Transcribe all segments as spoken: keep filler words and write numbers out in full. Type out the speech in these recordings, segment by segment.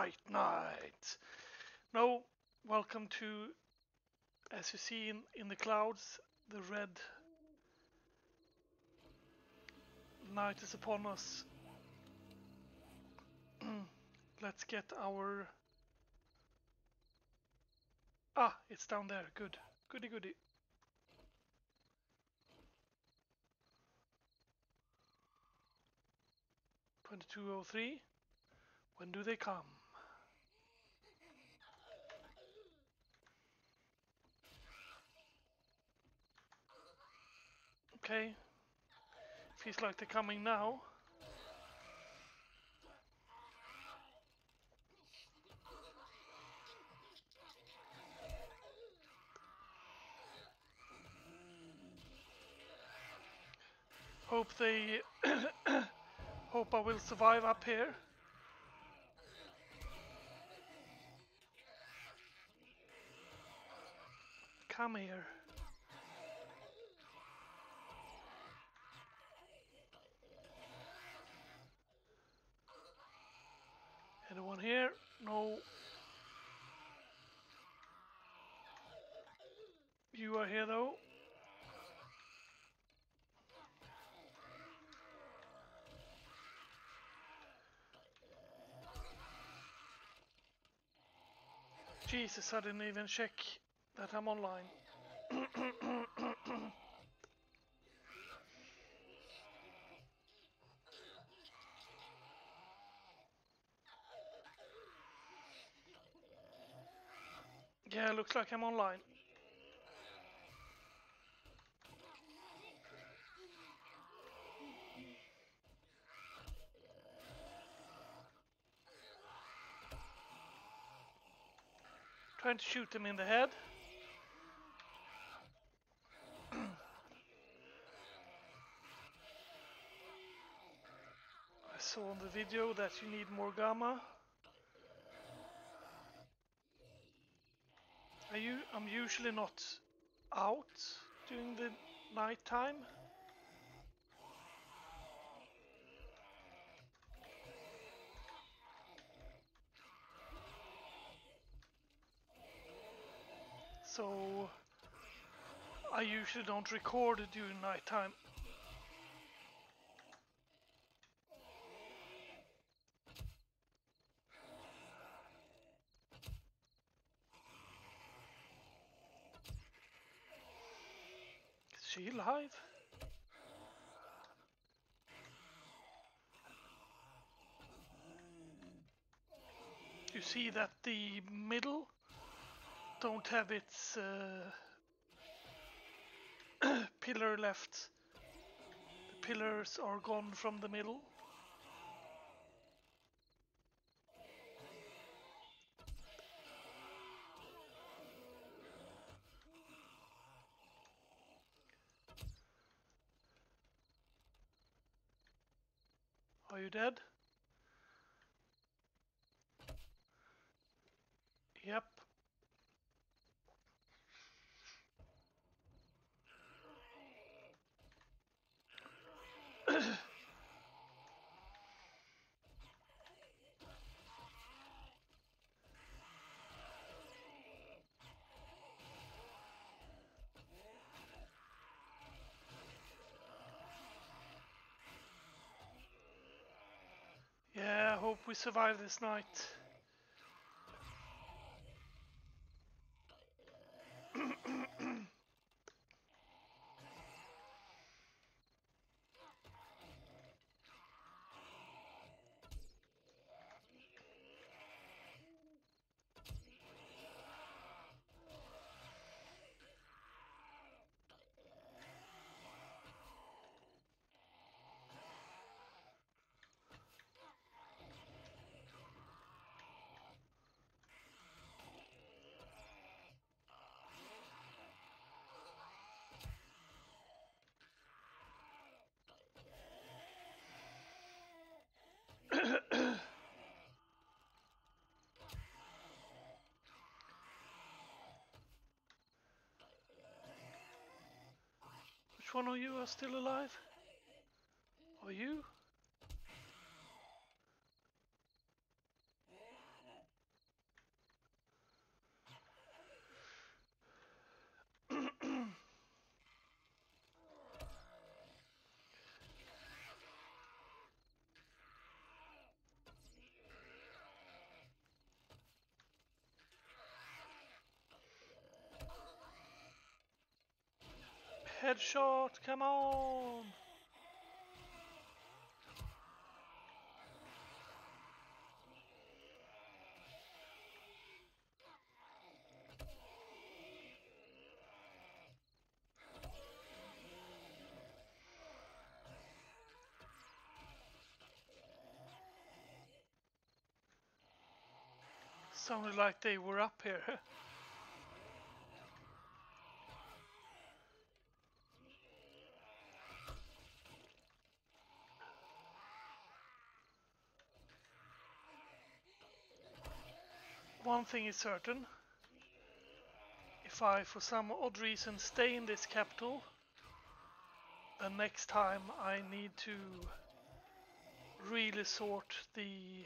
Night Night! No, welcome to, as you see in, in the clouds, the red night is upon us. Let's get our... Ah, it's down there. Good. Goody goody. twenty-two oh three. When do they come? Okay. Feels like they're coming now. Hope they... Hope I will survive up here. Come here. Anyone here? No. You are here though. Jesus, I didn't even check that I'm online. Yeah, looks like I'm online. Trying to shoot them in the head. I saw on the video that you need more gamma. Are you, I'm usually not out during the night time. So I usually don't record during night time. Is she alive? You see that the middle don't have its uh, pillar left. The pillars are gone from the middle. Are you dead? Yep. Yeah, I hope we survive this night. Which one of you are still alive? Are you? Headshot, come on! Sounded like they were up here. One thing is certain. If I, for some odd reason, stay in this capital, then next time I need to really sort the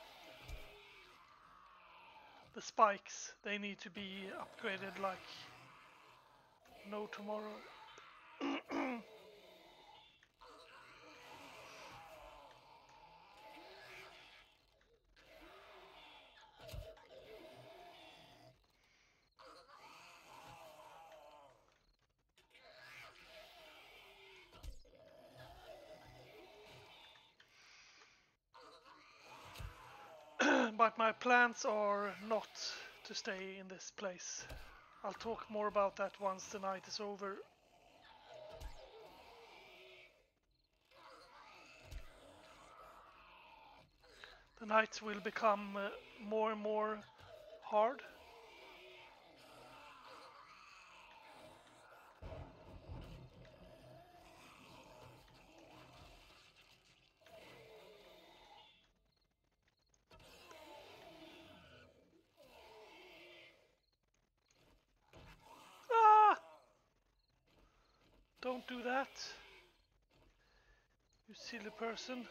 the spikes. They need to be upgraded like no tomorrow. But my plans are not to stay in this place. I'll talk more about that once the night is over. The nights will become uh, more and more hard. Ah! Don't do that, you silly person.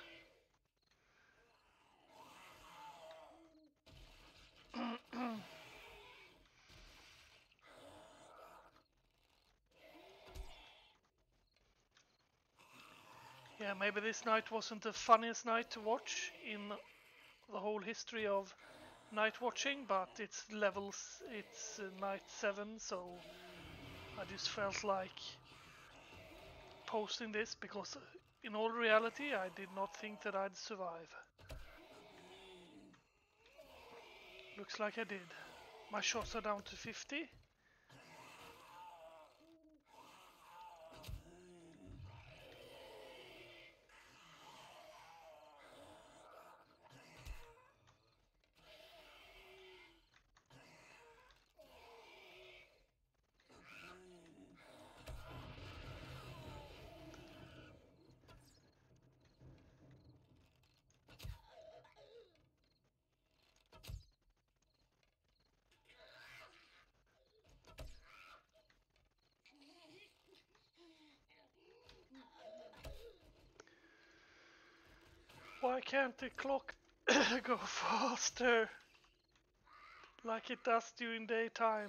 Yeah, maybe this night wasn't the funniest night to watch in the whole history of night watching, but it's levels, it's uh, night seven, so I just felt like posting this because in all reality I did not think that I'd survive. Looks like I did. My shots are down to fifty. Why can't the clock go faster like it does during daytime?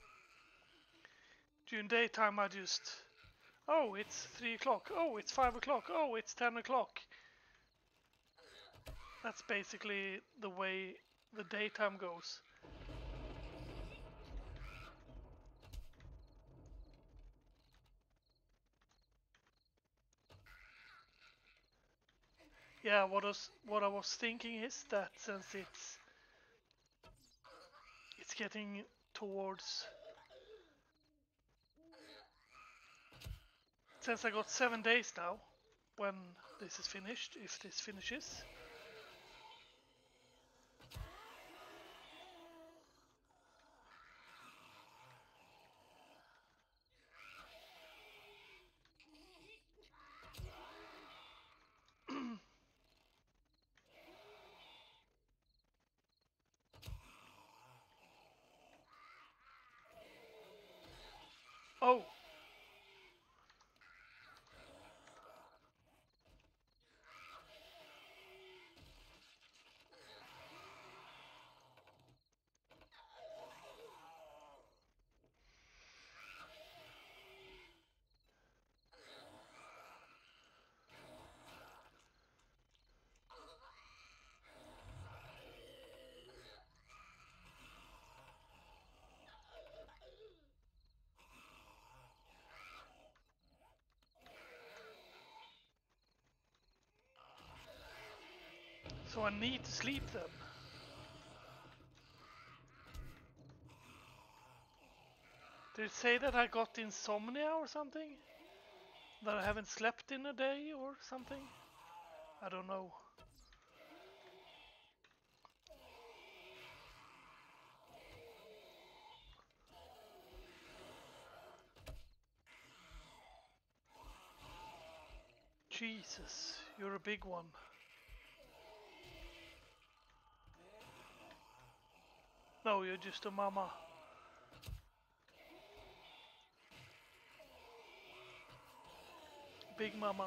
During daytime I just... Oh, it's three o'clock. Oh, it's five o'clock. Oh, it's ten o'clock. That's basically the way the daytime goes. Yeah, what was what I was thinking is that since it's it's getting towards, since I got seven days now when this is finished, if this finishes. Oh, So I need to sleep then. Did it say that I got insomnia or something? That I haven't slept in a day or something? I don't know. Jesus, you're a big one. No, you're just a mama. Big mama.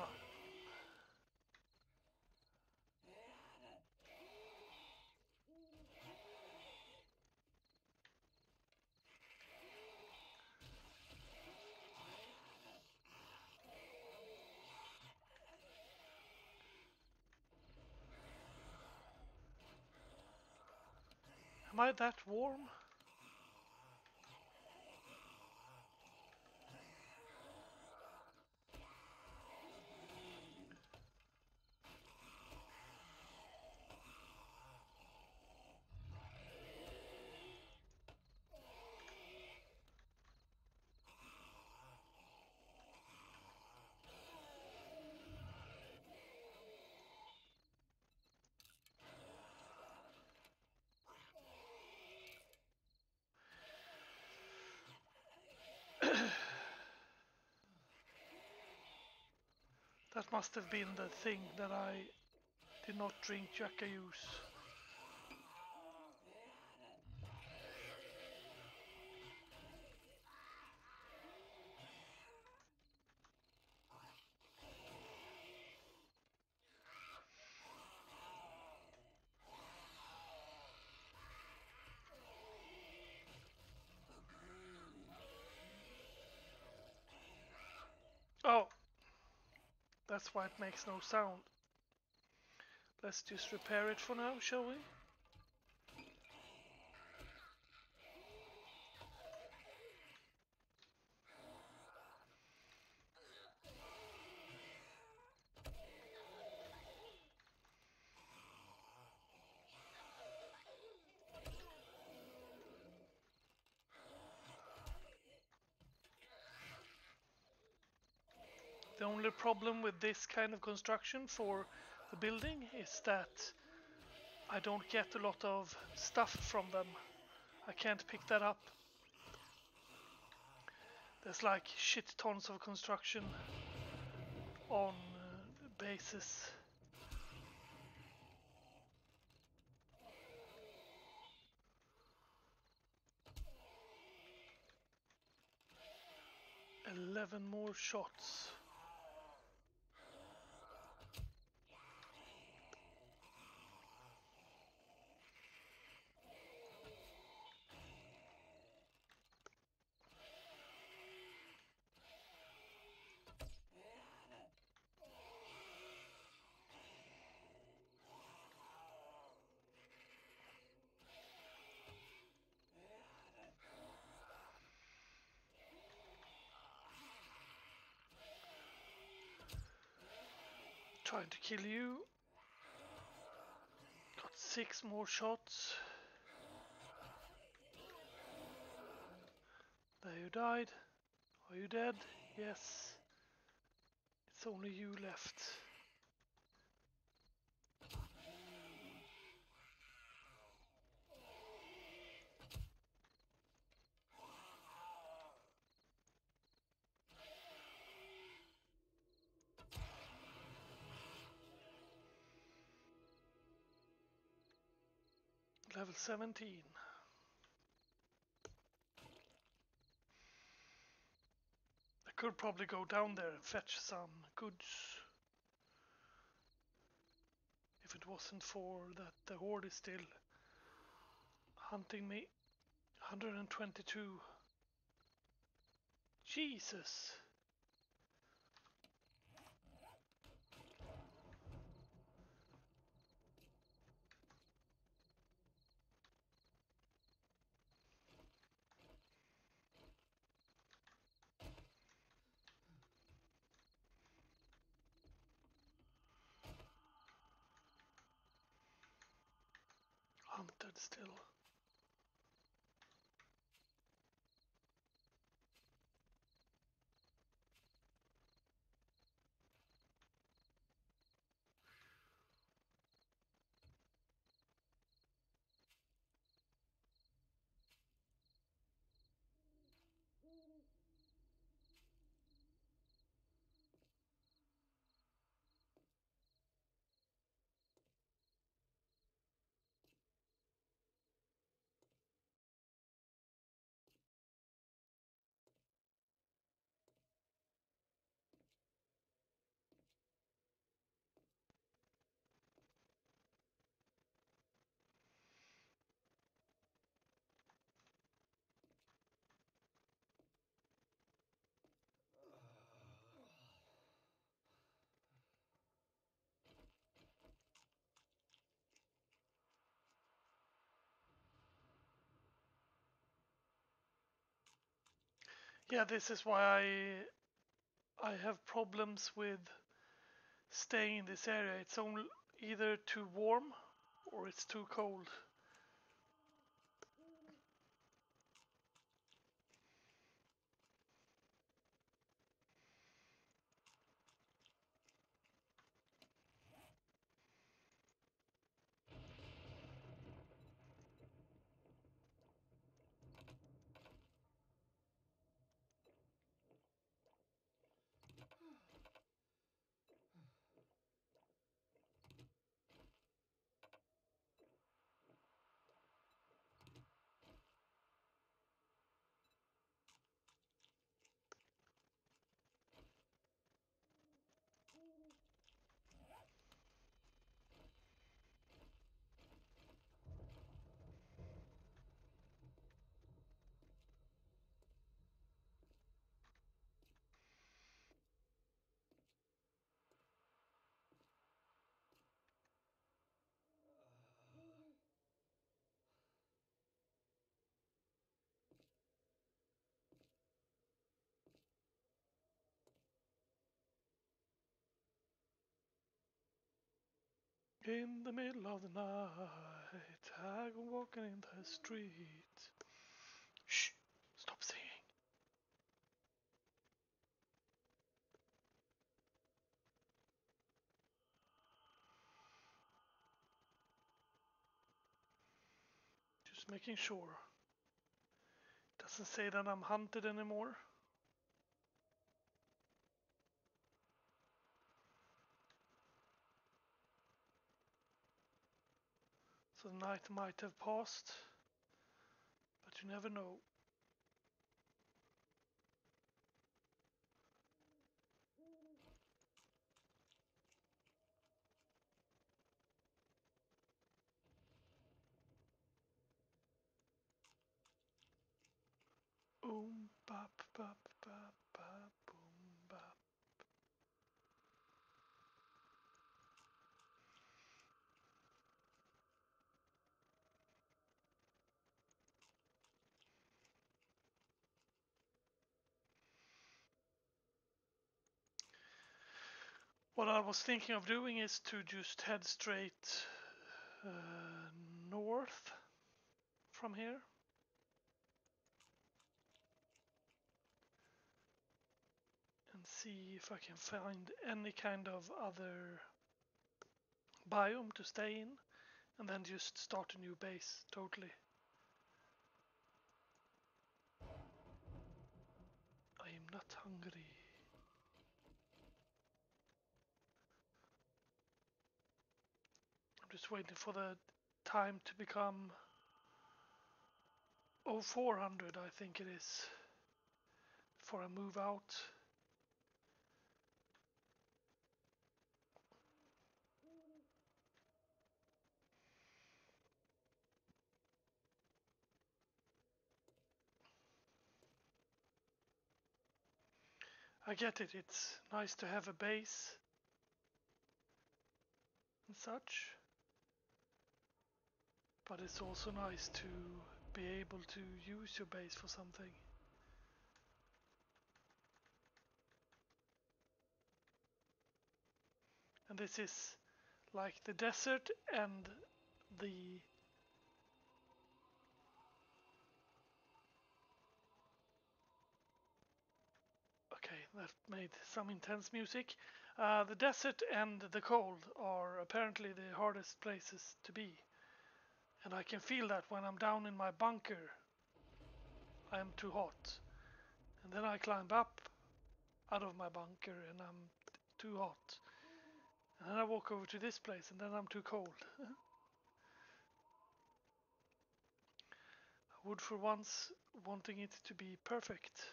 Am I that warm? That must have been the thing that I did not drink Jackajuice. Oh, that's why it makes no sound. Let's just repair it for now, shall we? The only problem with this kind of construction for the building is that I don't get a lot of stuff from them. I can't pick that up. There's like shit tons of construction on uh, bases. Eleven more shots. Trying to kill you. Got six more shots. There, you died. Are you dead? Yes. It's only you left. Level seventeen. I could probably go down there and fetch some goods. If it wasn't for that the horde is still hunting me. one hundred twenty-two. Jesus. hunted still. Yeah, this is why I I have problems with staying in this area. It's only either too warm or it's too cold. In the middle of the night, I go walking in the street. Shh! Stop singing. Just making sure. Doesn't say that I'm hunted anymore. So the night might have passed, but you never know. Boom, bap, bap, bap, bap, boom, bap. What I was thinking of doing is to just head straight uh, north from here. And see if I can find any kind of other biome to stay in, and then just start a new base totally. I am not hungry. I'm just waiting for the time to become oh four hundred, I think it is, before I move out. I get it, it's nice to have a base and such, but it's also nice to be able to use your base for something. And this is like the desert and the that made some intense music. Uh, the desert and the cold are apparently the hardest places to be. And I can feel that when I'm down in my bunker, I am too hot. And then I climb up out of my bunker and I'm too hot. And then I walk over to this place and then I'm too cold. I would for once wanting it to be perfect.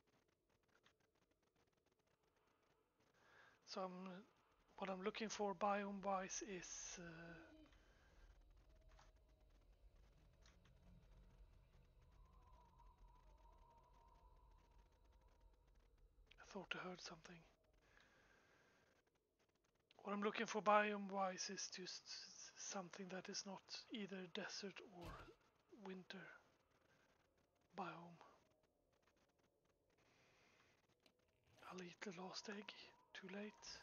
So I'm, what I'm looking for biome wise is uh, I thought I heard something. What I'm looking for biome wise is just something that is not either desert or winter biome. I'll eat the last egg. Too late.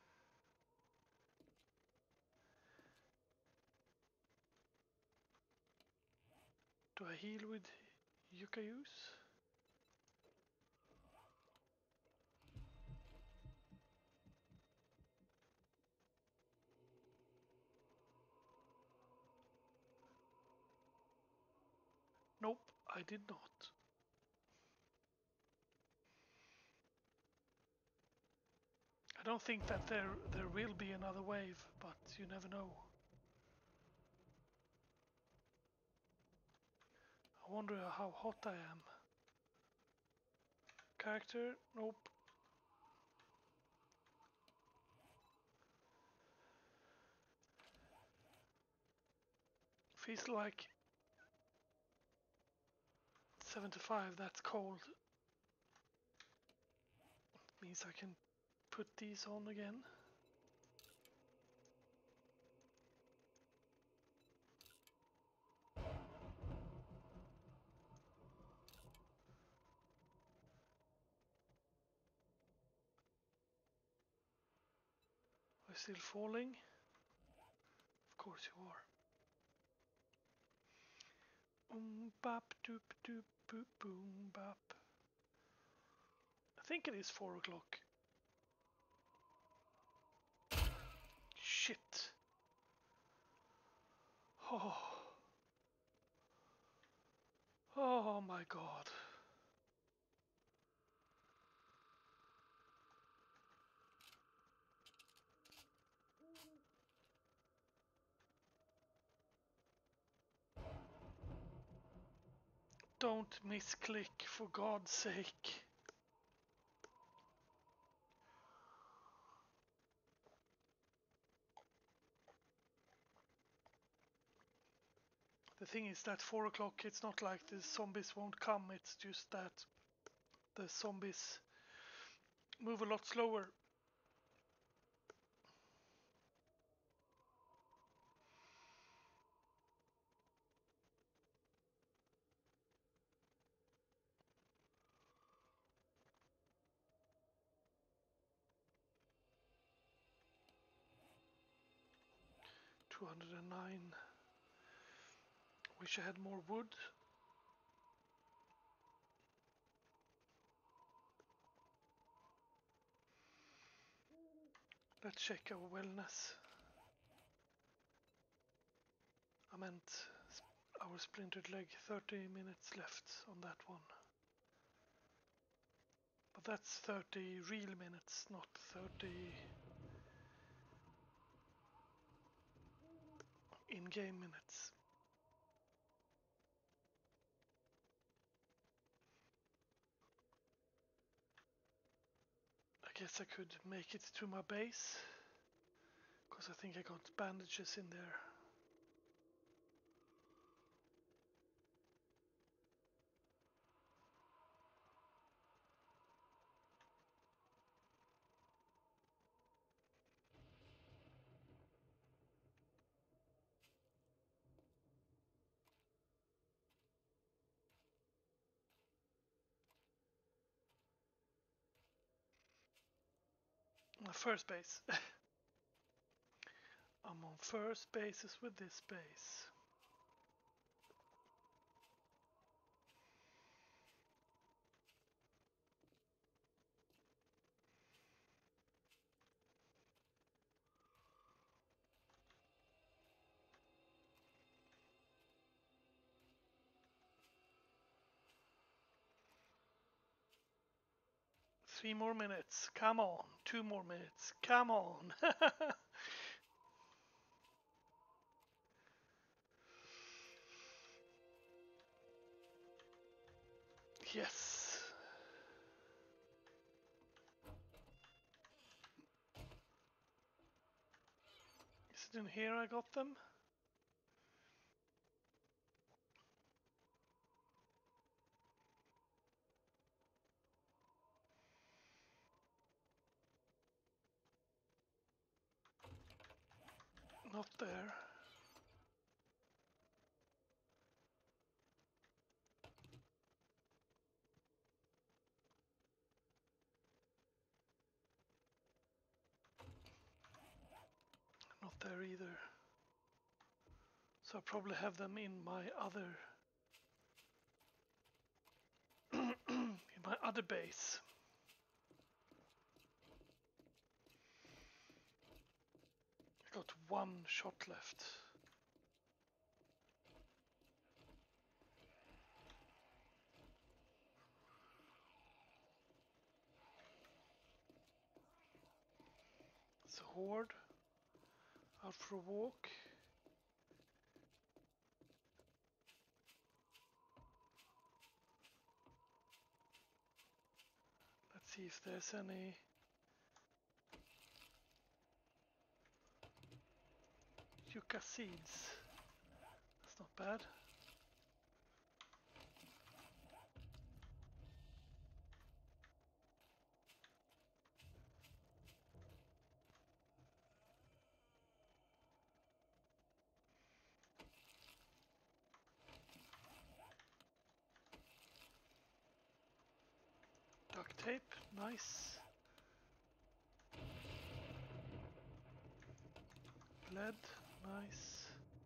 Do I heal with Yukayus? Nope, I did not. I don't think that there there will be another wave, but you never know. I wonder how hot I am. Character? Nope. Feels like seventy-five, that's cold. Means I can put these on again. Are you still falling? Of course you are. Boom bop doop doop boop boom bop. I think it is four o'clock. Shit. Oh. Oh my god. Don't misclick, for God's sake. The thing is that four o'clock, it's not like the zombies won't come, it's just that the zombies move a lot slower. two hundred nine. Wish I had more wood. Let's check our wellness. I meant our splintered leg, thirty minutes left on that one. But that's thirty real minutes, not thirty in-game minutes. I guess I could make it to my base, because I think I got bandages in there. My first base. I'm on first bases with this base. Three more minutes. Come on. Two more minutes. Come on. Yes. Is it in here I got them? Not there. Not there either. So I probably have them in my other in my other base. I got one shot left. It's a horde out for a walk. Let's see if there's any yucca seeds. That's not bad. Duct tape, nice. Lead, nice.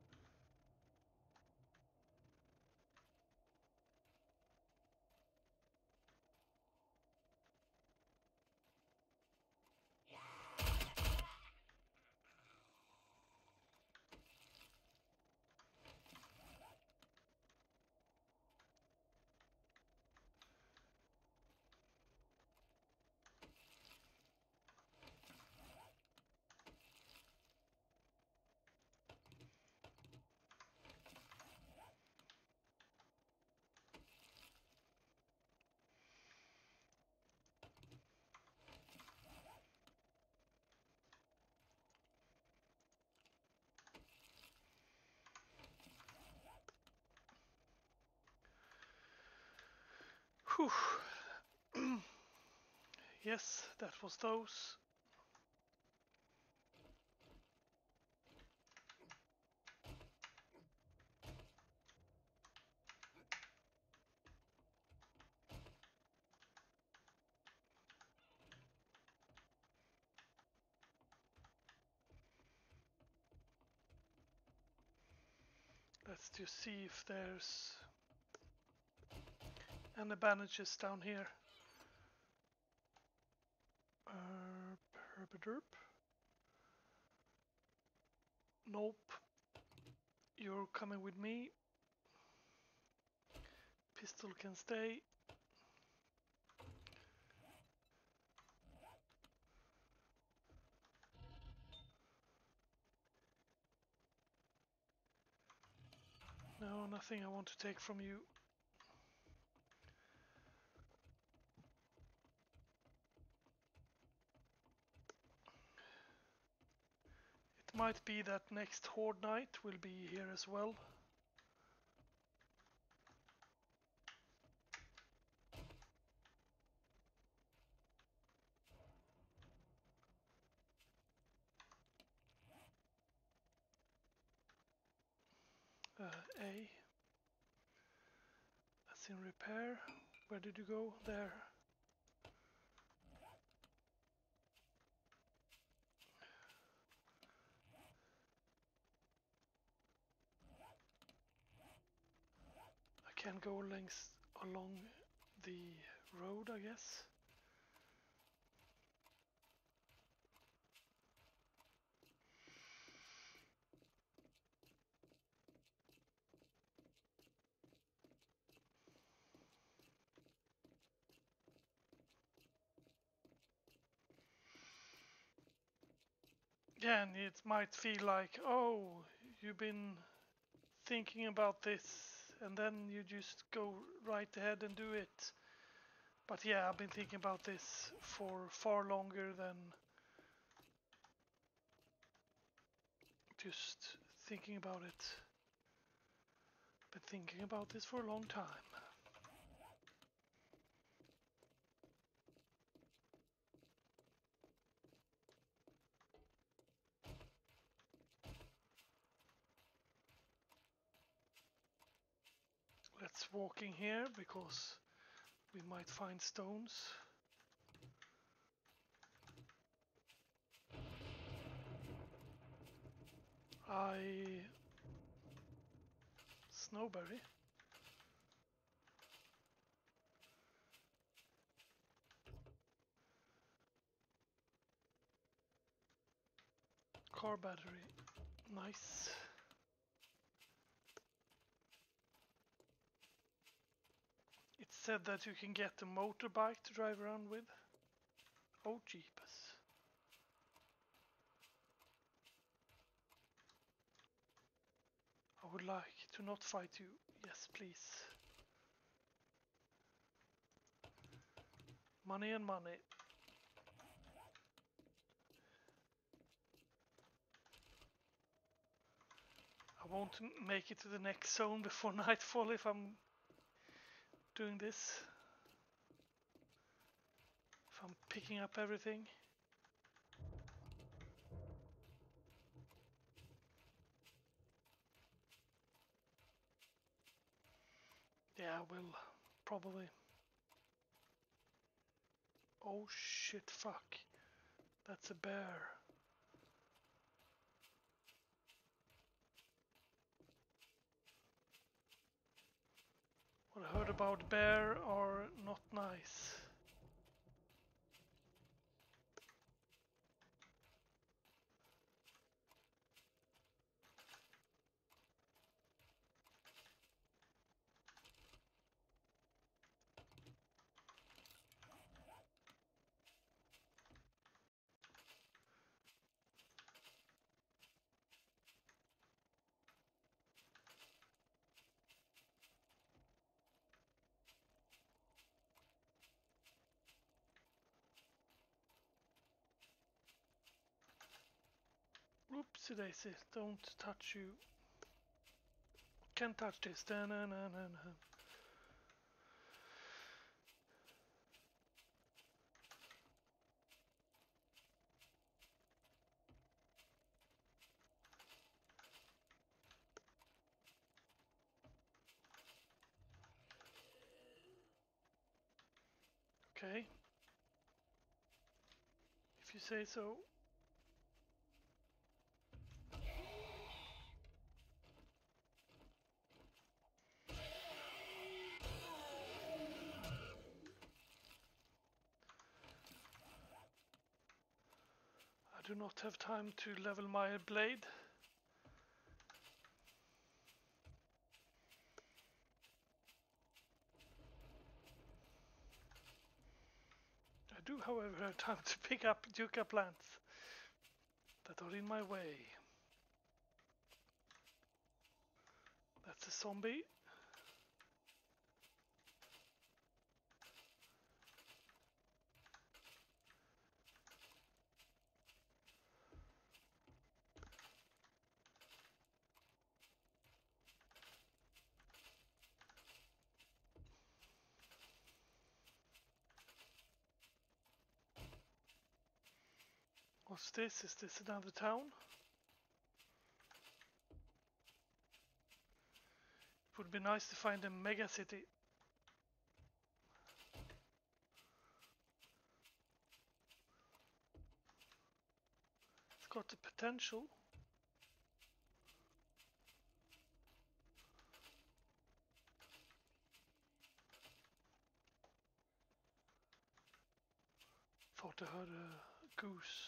Whew. Yes, that was those. Let's just see if there's any bandages down here. Herb, herbiderp. Nope. You're coming with me. Pistol can stay. No, nothing I want to take from you. It might be that next Horde Night will be here as well. Uh, A. That's in repair. Where did you go? There. I can go length along the road, I guess. Yeah, and it might feel like, oh, you've been thinking about this, and then you just go right ahead and do it. But yeah, I've been thinking about this for far longer than just thinking about it. Been thinking about this for a long time. Let's walk in here because we might find stones. I... Snowberry. Car battery. Nice. It said that you can get a motorbike to drive around with. Oh, jeepers. I would like to not fight you. Yes, please. Money and money. I won't make it to the next zone before nightfall if I'm doing this. If I'm picking up everything. Yeah, I will. Probably. Oh shit, fuck. That's a bear. What I heard about bear are not nice. Oopsie daisy, don't touch you. Can't touch this. Da -na -na -na -na. Okay. If you say so. I do not have time to level my blade. I do, however, have time to pick up yucca plants that are in my way. That's a zombie. What's this? Is this another town? It would be nice to find a mega city. It's got the potential. Thought I heard a goose.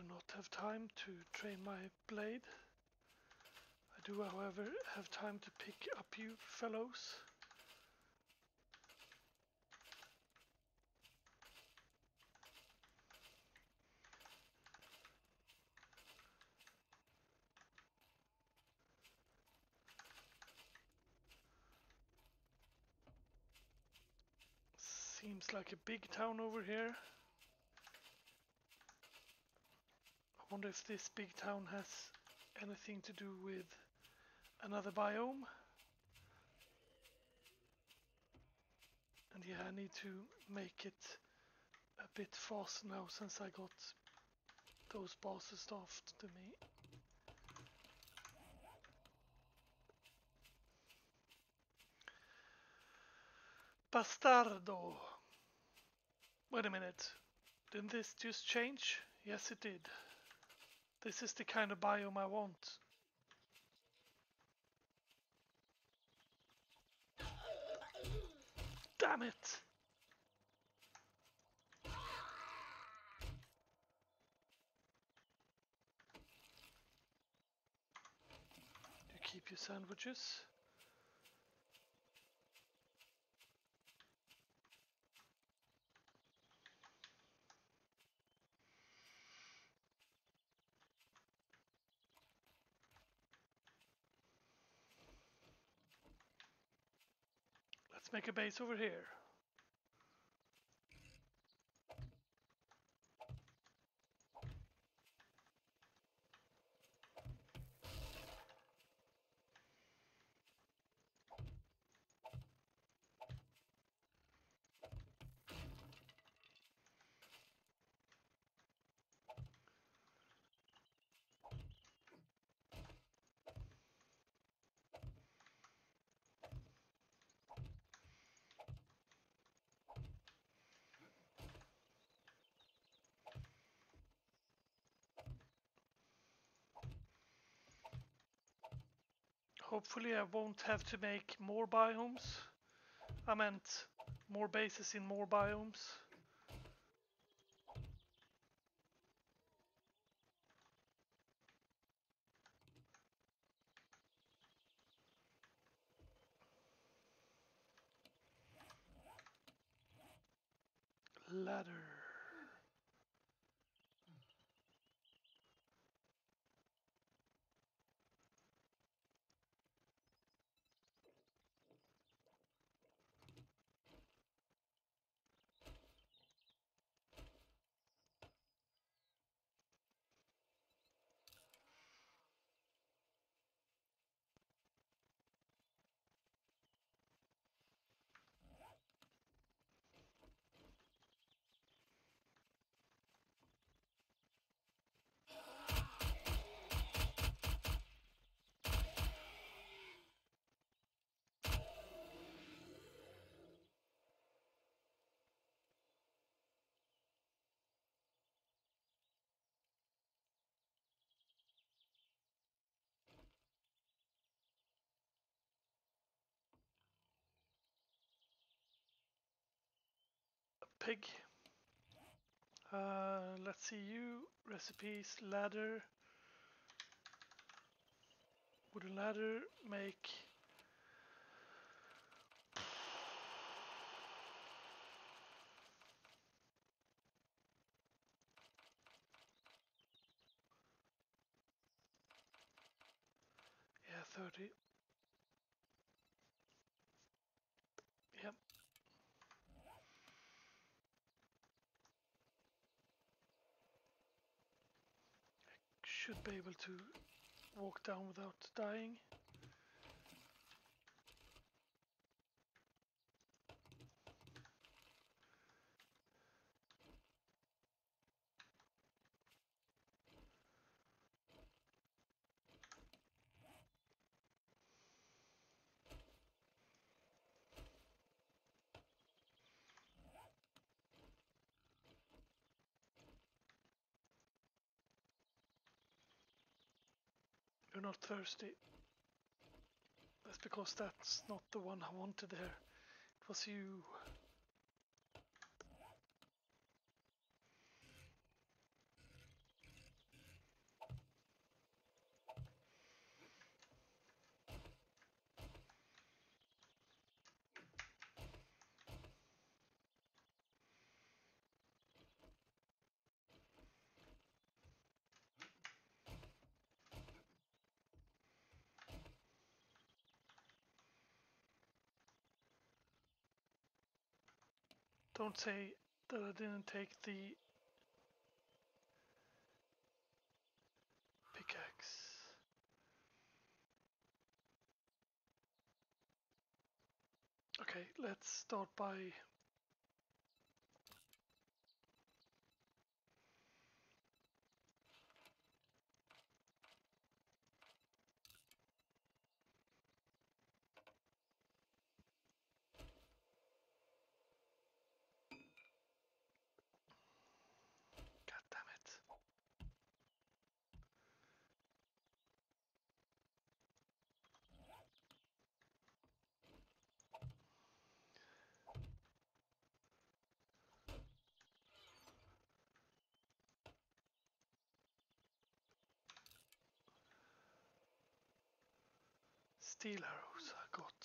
not have time to train my blade. I do, however, have time to pick up you fellows. Seems like a big town over here. I wonder if this big town has anything to do with another biome. And yeah, I need to make it a bit faster now since I got those bosses after me. Bastardo! Wait a minute. Didn't this just change? Yes, it did. This is the kind of biome I want. Damn it! You keep your sandwiches. Let's make a base over here. Hopefully I won't have to make more biomes. I meant more bases in more biomes. Ladder. Pig. Uh, let's see you. Recipes, ladder. Wooden ladder, make. Yeah, thirty. Yep. Should be able to walk down without dying. You're not thirsty. That's because that's not the one I wanted there. It was you. Don't say that I didn't take the pickaxe. Okay, let's start by God damn it. Steel arrows I got.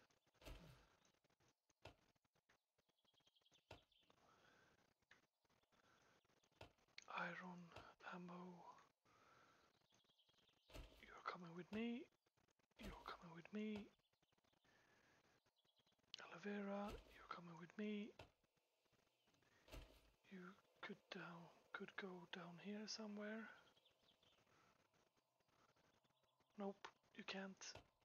Iron ammo. You're coming with me. You're coming with me. Aloe vera, you're coming with me. You could down could go down here somewhere. Nope, you can't.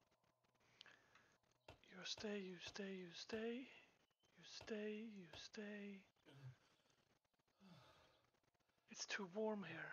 You stay, you stay, you stay. You stay, you stay. It's too warm here.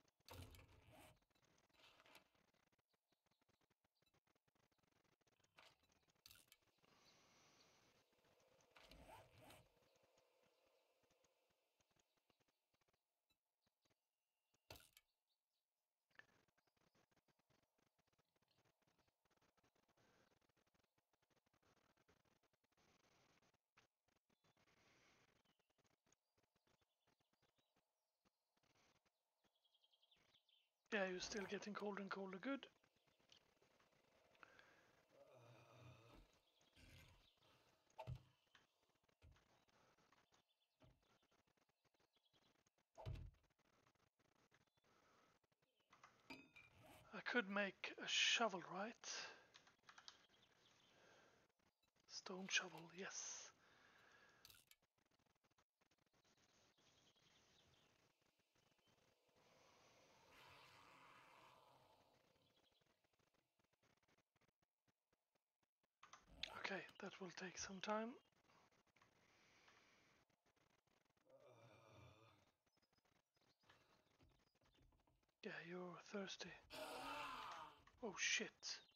Yeah, you're still getting colder and colder. Good. I could make a shovel, right? Stone shovel, yes. Okay, that will take some time. Yeah, you're thirsty. Oh shit.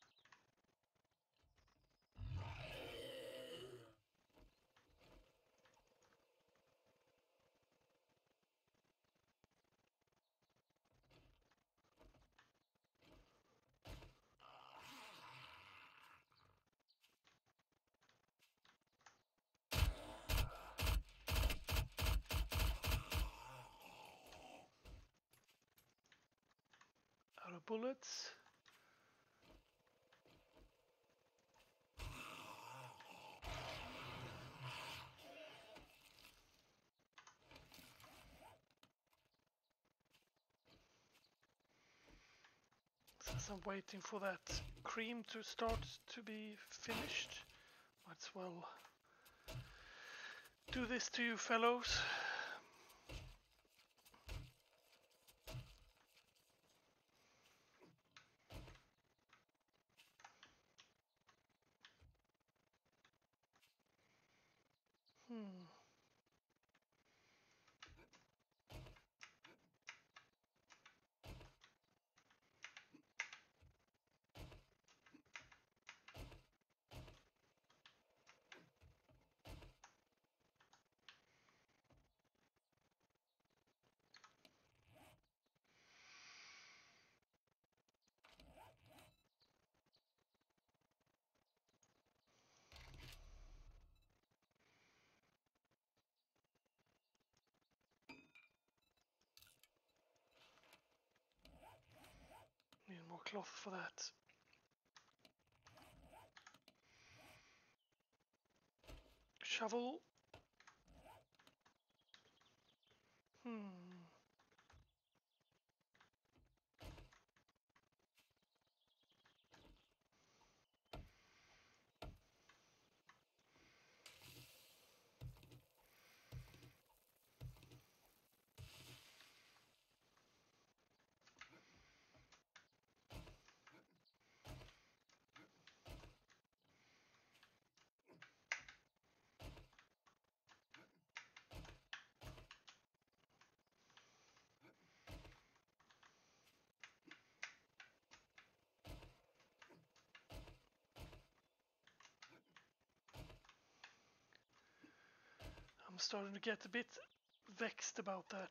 Out of bullets. Since I'm waiting for that cream to start to be finished, might as well do this to you fellows. Hmm. Need more cloth for that. Shovel. Hmm. I'm starting to get a bit vexed about that.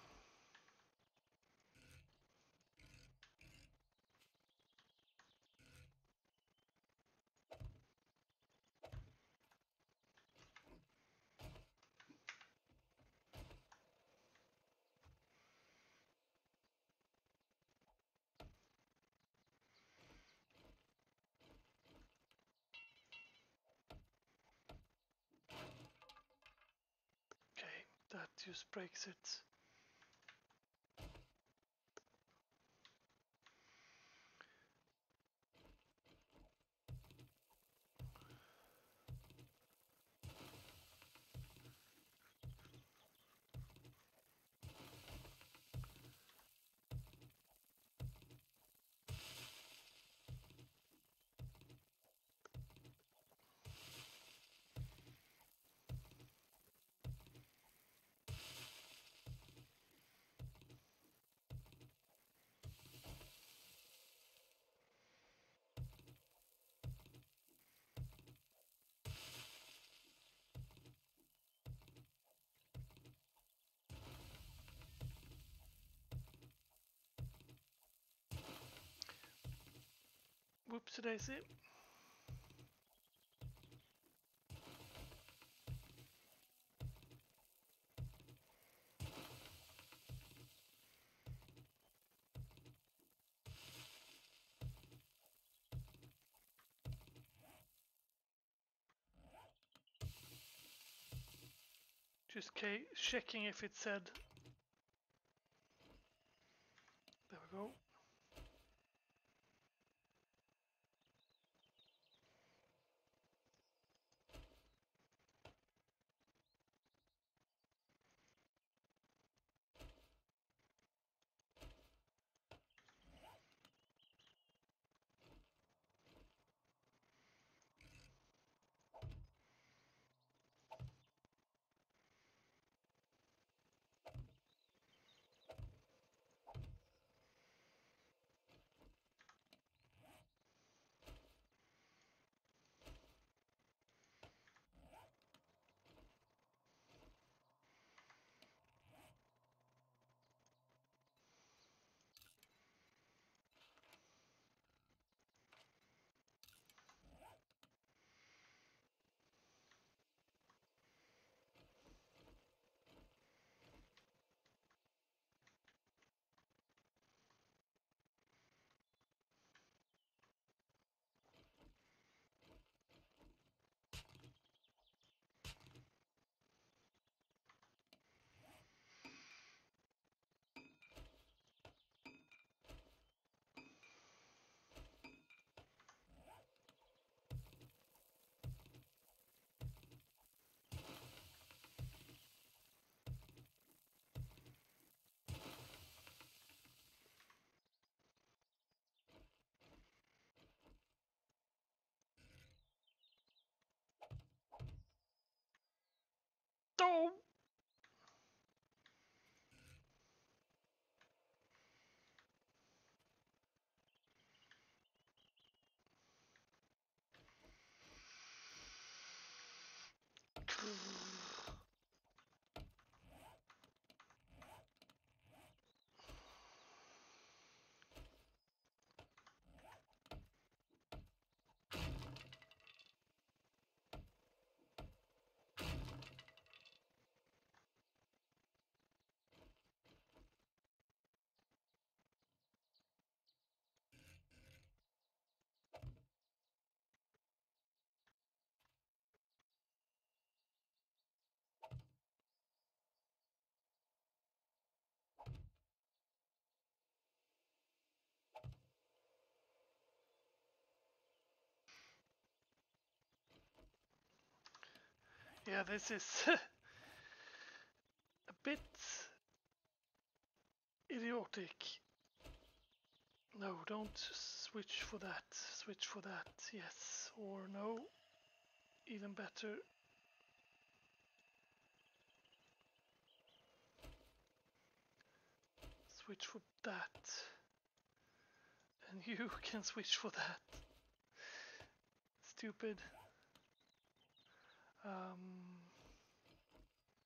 Okay, that just breaks it. Whoopsie daisy. Just checking if it said. There we go. Oh! Yeah, this is a bit idiotic. No, don't switch for that. Switch for that. Yes or no. Even better. Switch for that. And you can switch for that. Stupid. Um,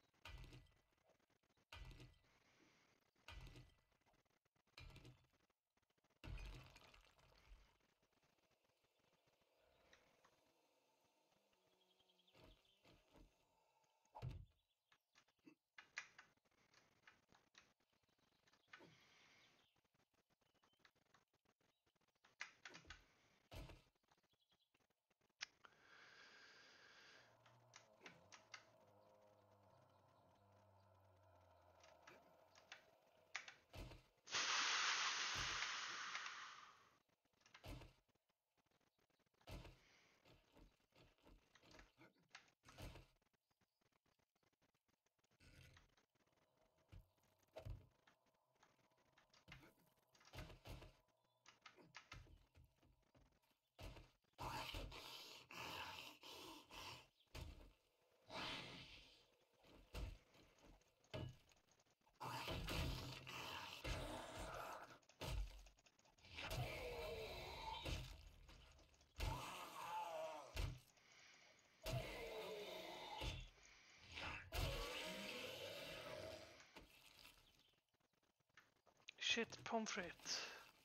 shit pommes frites.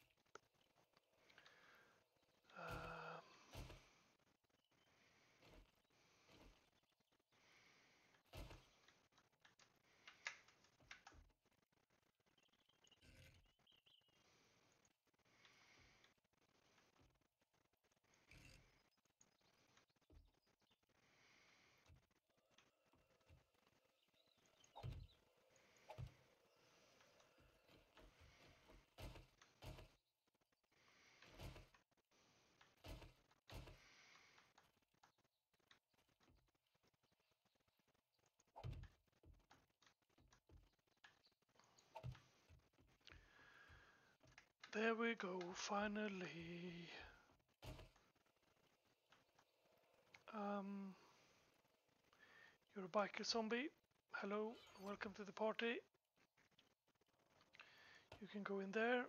Uh, There we go, finally. Um, you're a biker zombie. Hello, welcome to the party. You can go in there.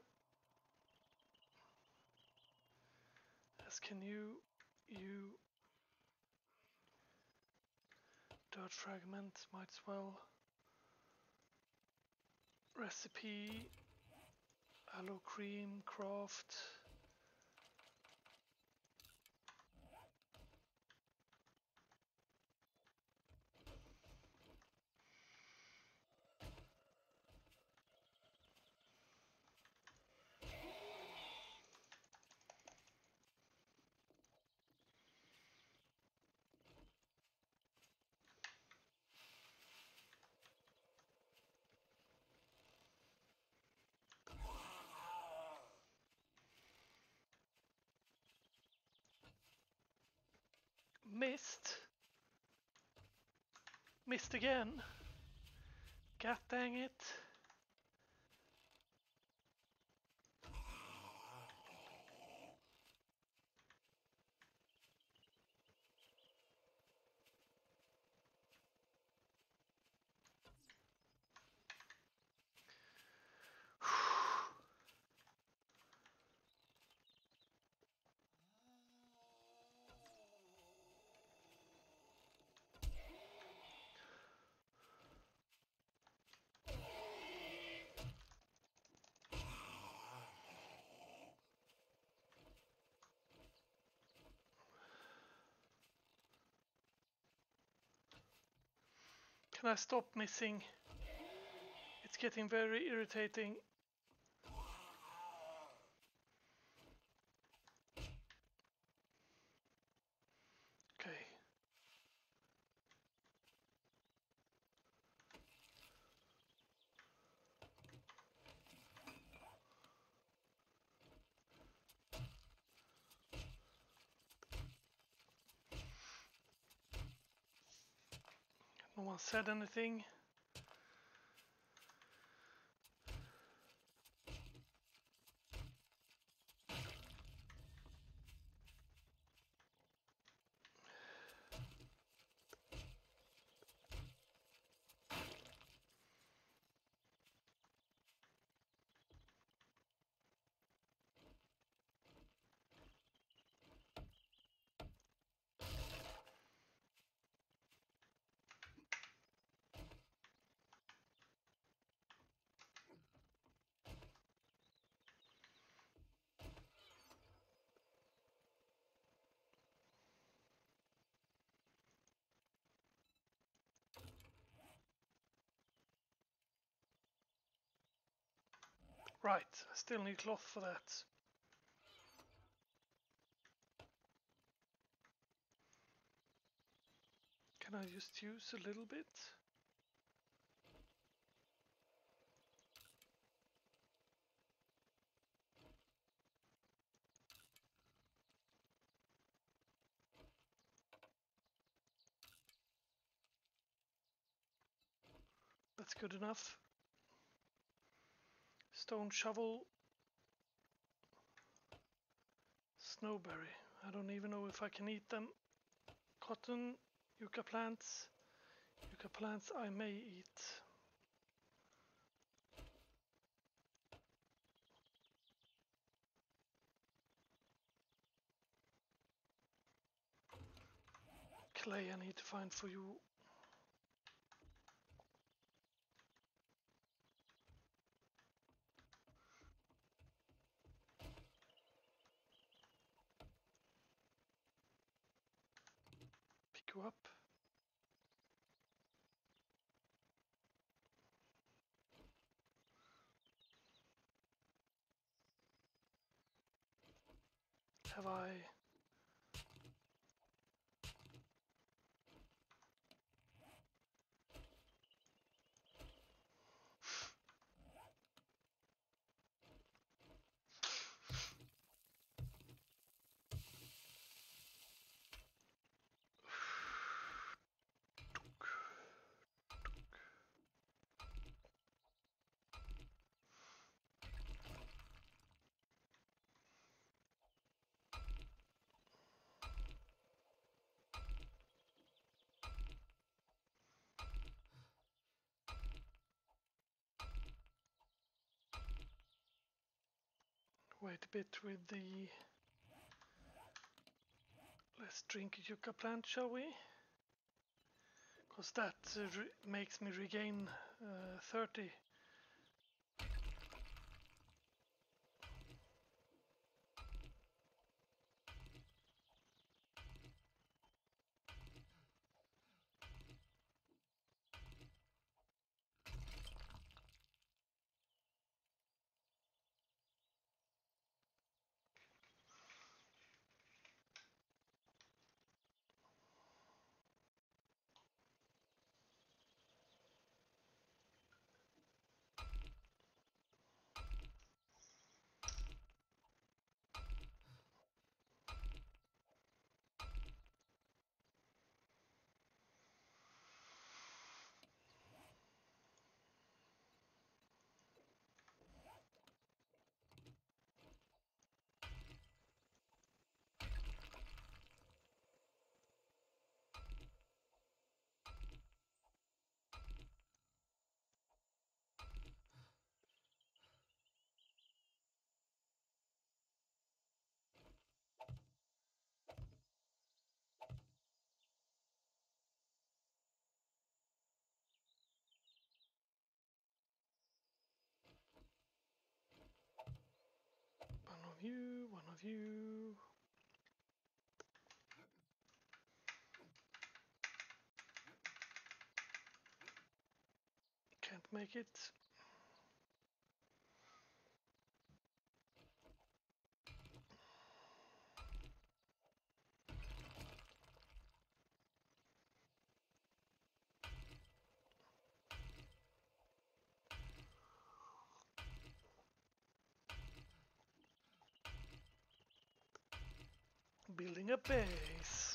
As can you. You. Dirt fragment, might as well. Recipe. Aloe cream, craft. Missed. Missed again. God dang it. Can I stop missing? It's getting very irritating. Okay. No one said anything. Right, I still need cloth for that. Can I just use a little bit? That's good enough. Stone shovel. Snowberry. I don't even know if I can eat them. Cotton. Yucca plants. Yucca plants I may eat. Clay I need to find for you. go up. Have I... Wait a bit with the... Let's drink a yucca plant, shall we? Because that uh, re makes me regain uh, thirty. One of you, one of you. Can't make it. Building a base.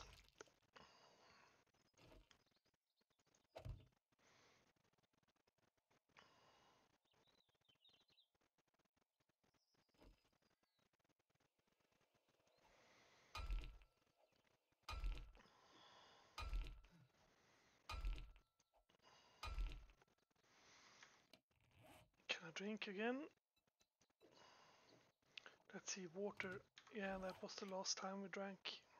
Can I drink again? Let's see, water. Yeah, that was the last time we drank.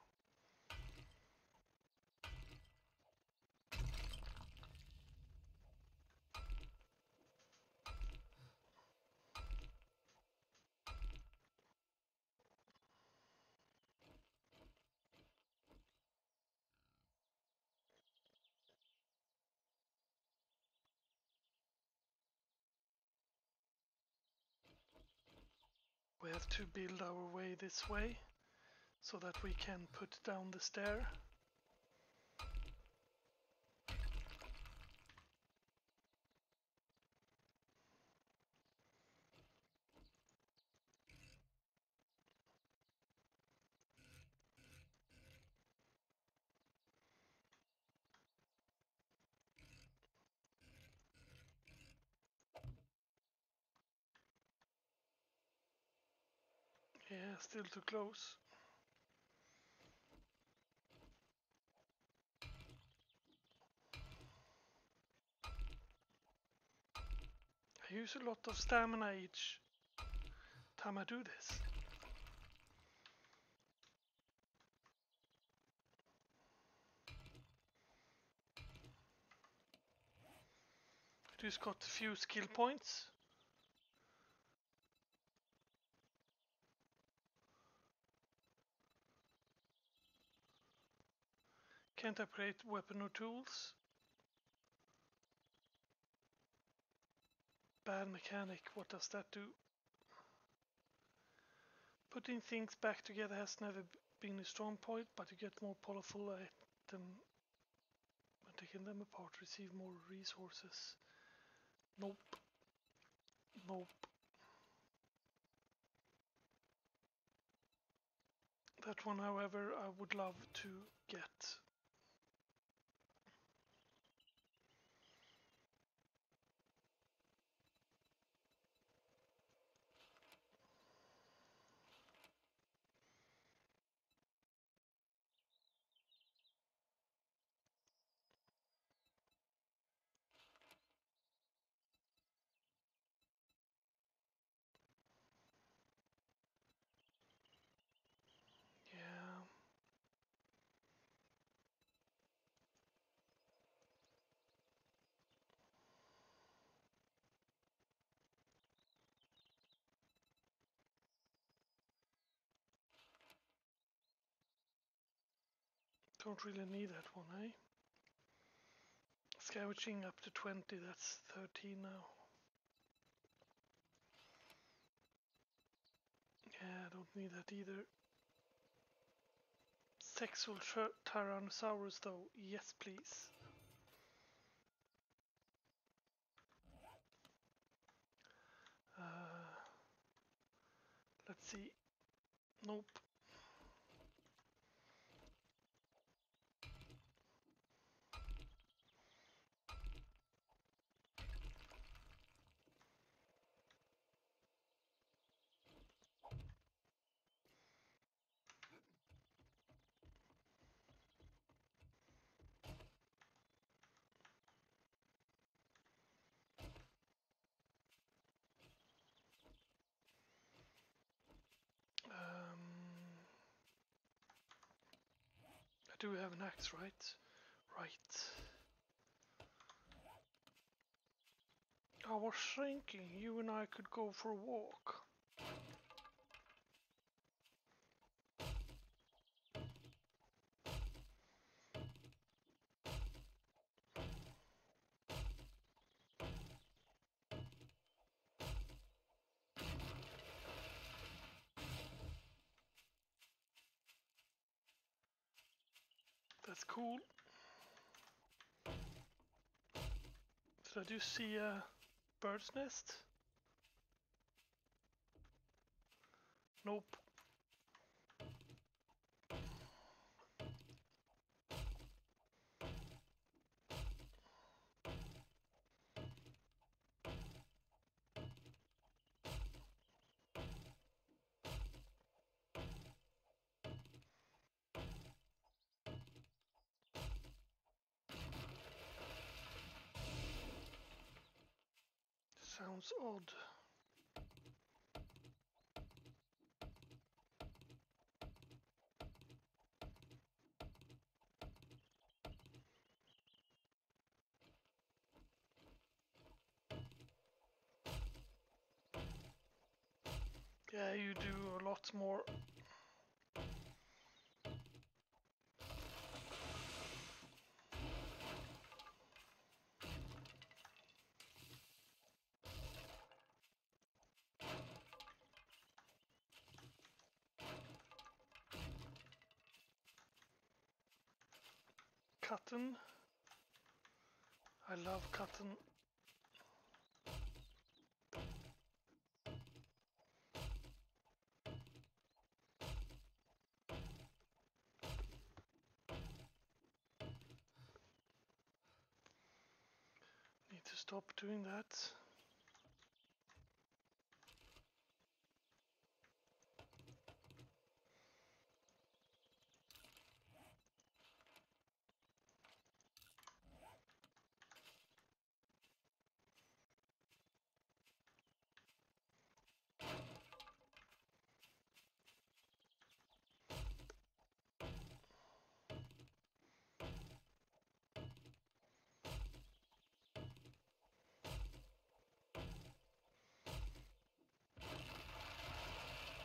We have to build our way this way so that we can put down the stair. Yeah, still too close. I use a lot of stamina each time I do this. I just got a few skill points. Can't upgrade weapon or tools. Bad mechanic, what does that do? Putting things back together has never been a strong point, but you get more powerful item when taking them apart, receive more resources. Nope. Nope. That one, however, I would love to get. Yeah. Don't really need that one, eh? Scavenging up to twenty, that's thirteen now. Yeah, I don't need that either. Sexual Tyrannosaurus though, yes please. Uh, let's see. Nope. Um, I do have an axe, right? Right. I was thinking you and I could go for a walk. That's cool. Did I just see a bird's nest? Nope. Sounds odd. Yeah, you do a lot more. Cotton. I love cotton. Need to stop doing that.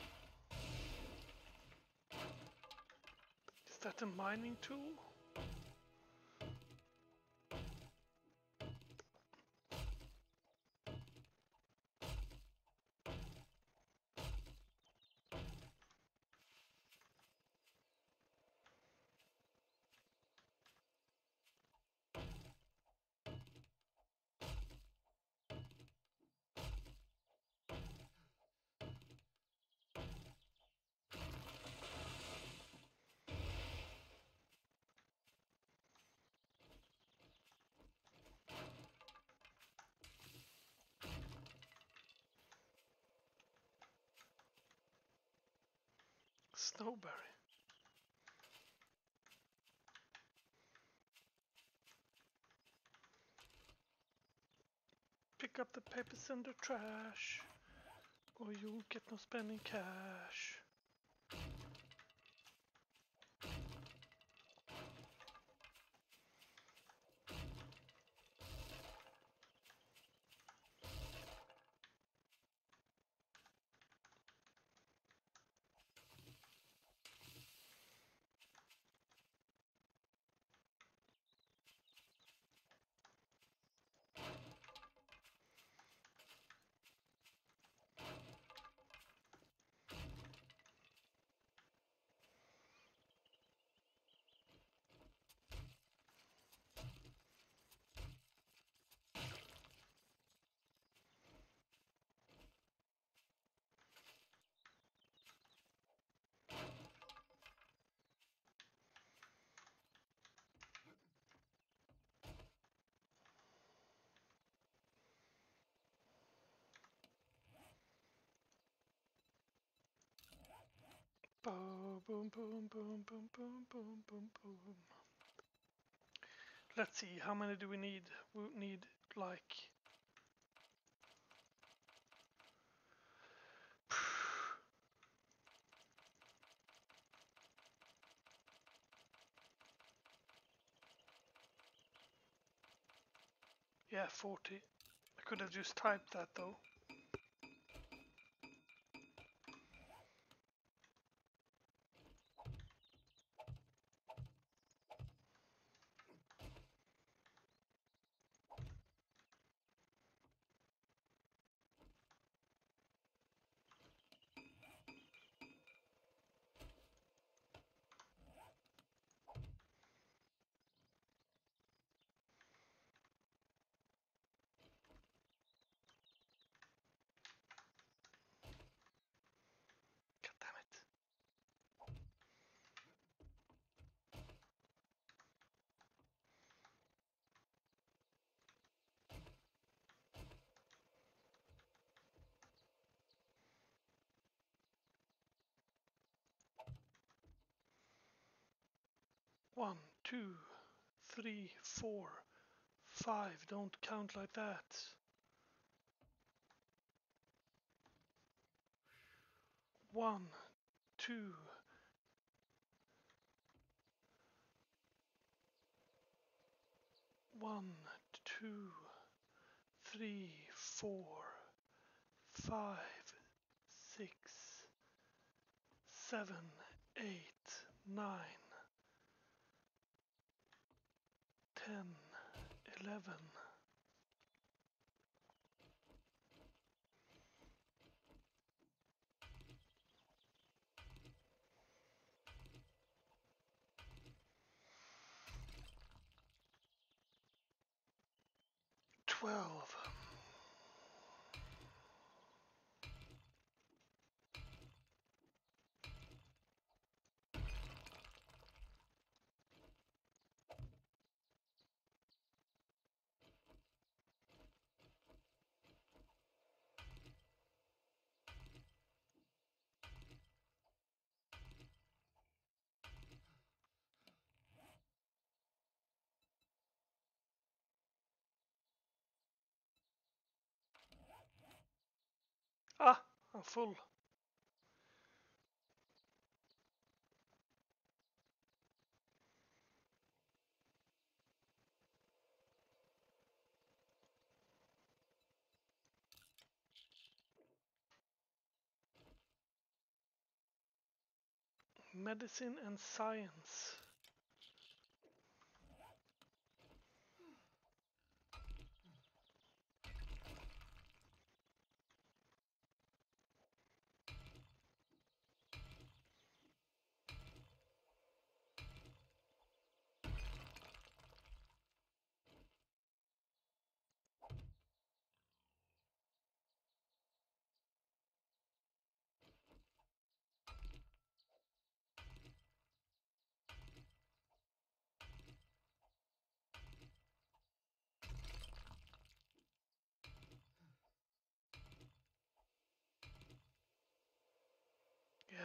Is that a mining tool? Snowberry. Pick up the papers and the trash, or you'll get no spending cash. Boom, boom, boom, boom, boom, boom, boom, boom, boom. Let's see, how many do we need? We need like... yeah, forty. I could have just typed that though. God damn it. One, two, three, four, five. Don't count like that. One, two, one, two, three, four, five, six, seven, eight, nine, ten, eleven. Twelve. Ah, I'm full. Medicine and science.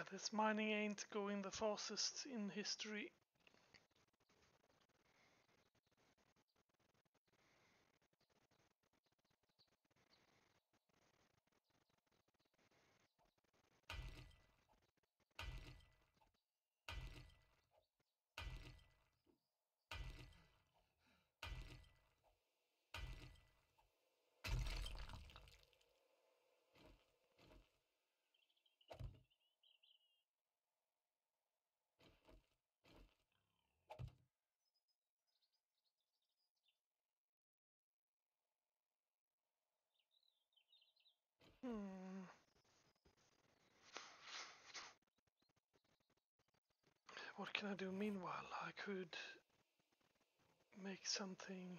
Yeah, this mining ain't going the fastest in history. Hmm. What can I do meanwhile? I could make something.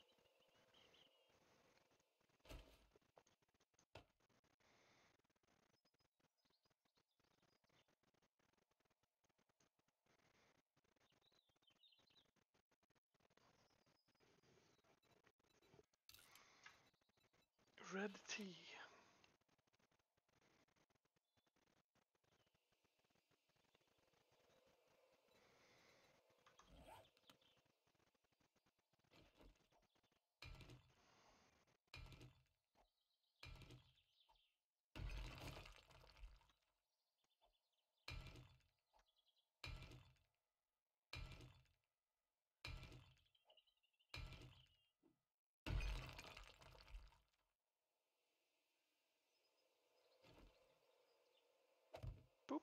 Red tea. Boop.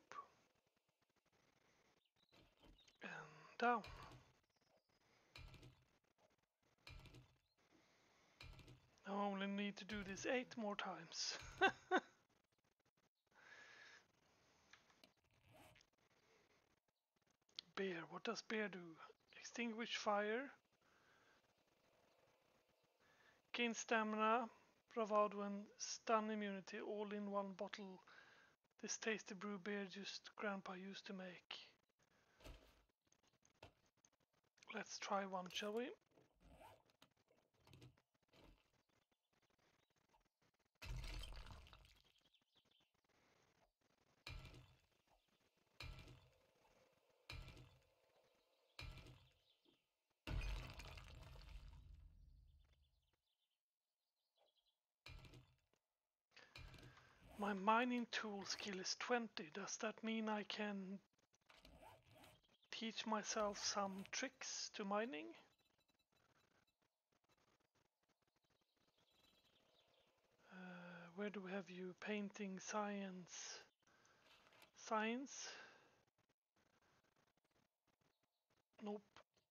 And down. I only need to do this eight more times. Bear, what does bear do? Extinguish fire. Gain stamina, bravado and stun immunity all in one bottle. This tasty brew beer just grandpa used to make. Let's try one, shall we? My mining tool skill is twenty. Does that mean I can teach myself some tricks to mining? Uh, where do we have you? Painting, science. Science? Nope.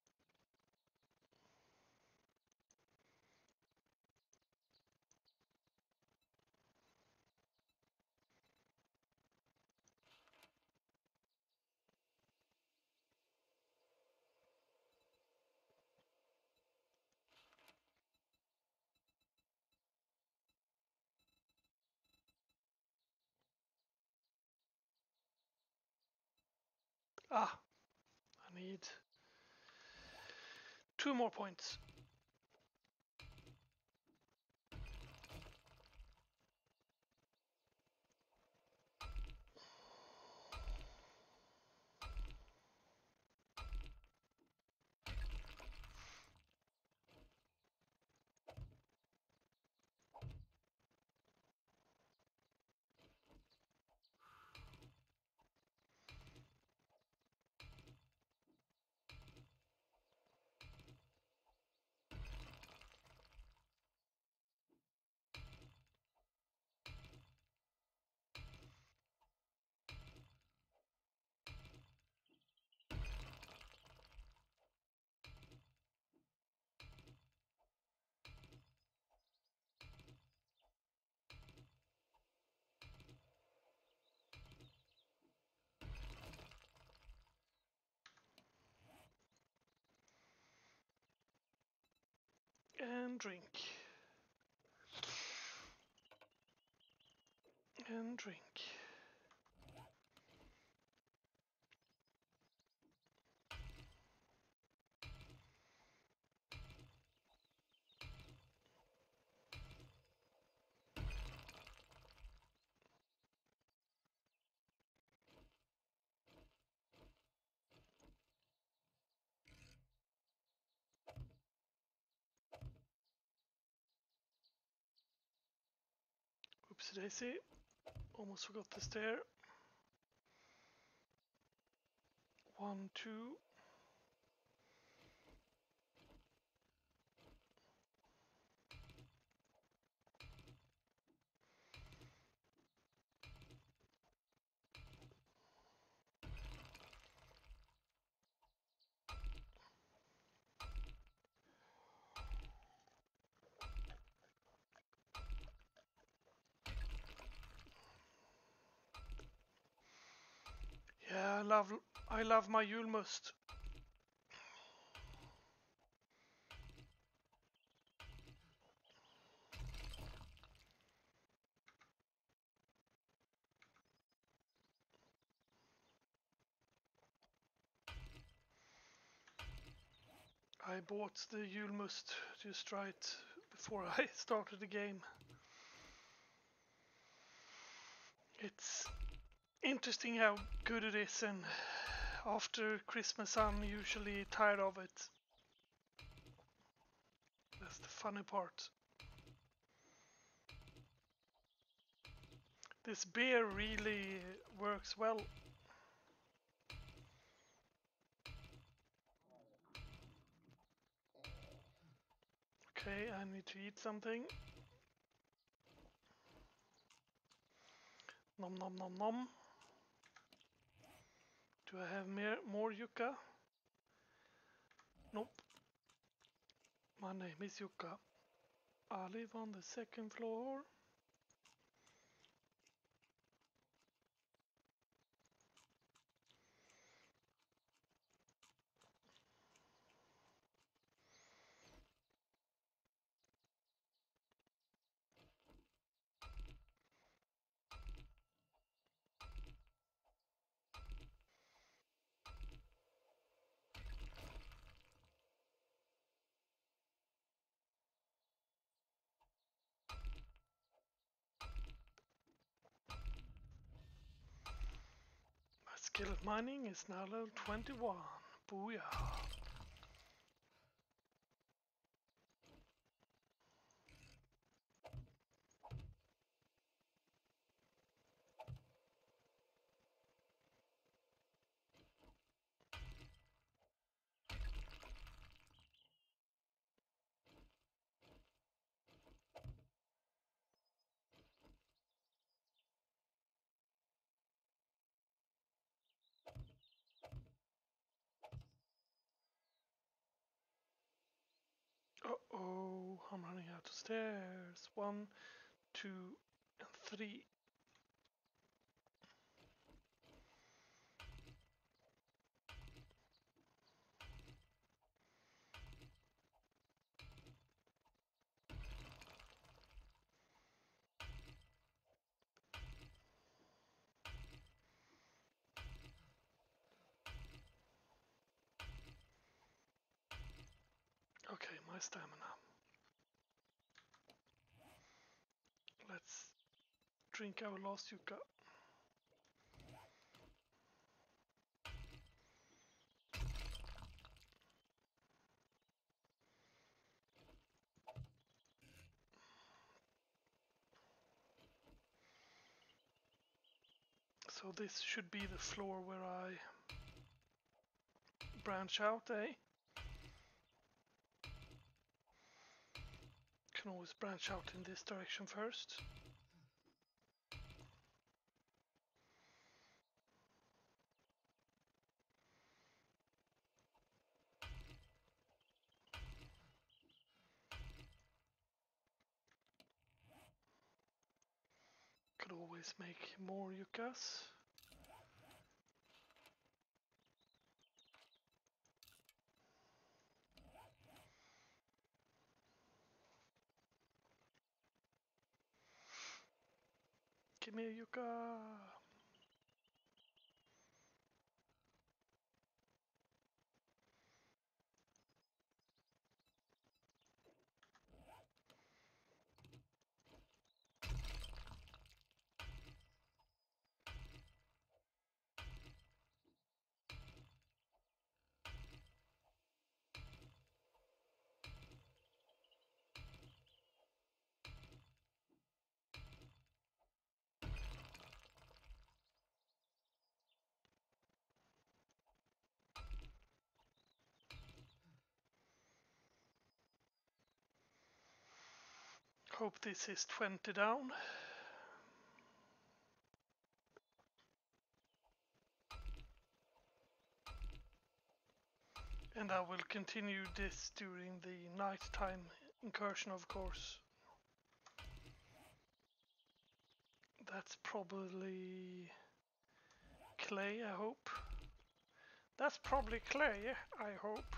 Ah, I need two more points. And drink. And drink. Whoopsie daisy. Almost forgot the stair. One, two. Yeah, I love I love my Julmust. I bought the Julmust just right before I started the game. It's interesting how good it is, and after Christmas I'm usually tired of it. That's the funny part. This beer really works well. Okay, I need to eat something. Nom nom nom nom. Do I have more, more yucca? Nope. My name is Yucca. I live on the second floor. My skill at mining is now level twenty-one. Booyah. Uh-oh, I'm running out of stairs. One, two, and three. Okay, my stamina. Let's drink our last yucca. So this should be the floor where I branch out, eh? Can always branch out in this direction first. Could always make more yuccas. Give me a yucca. Hope this is twenty down. And I will continue this during the nighttime incursion, of course. That's probably clay, I hope. That's probably clay, I hope.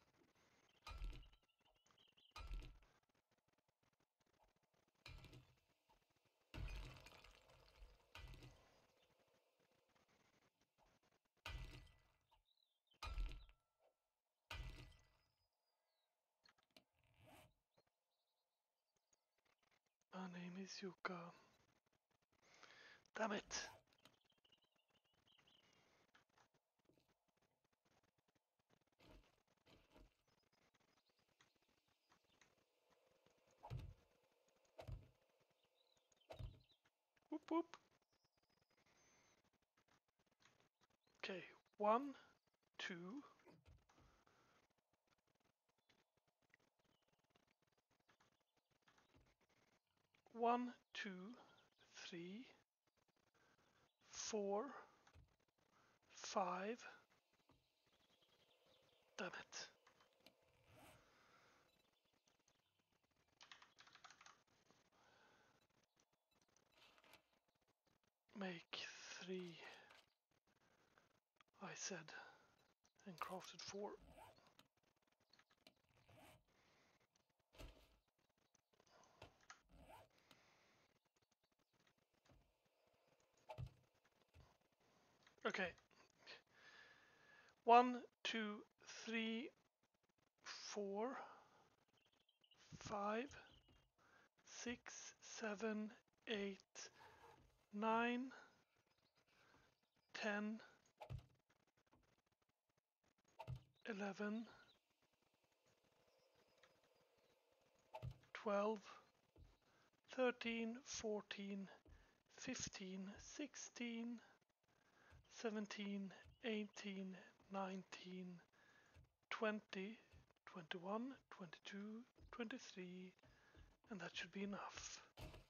My name is Yuka. Damn it! Whoop whoop. Okay, one, two. One, two, three, four, five. Damn it. Make three, I said, and crafted four. Okay. One, two, three, four, five, six, seven, eight, nine, ten, eleven, twelve, thirteen, fourteen, fifteen, sixteen, seventeen, eighteen, nineteen, twenty, twenty-one, twenty-two, twenty-three, and that should be enough.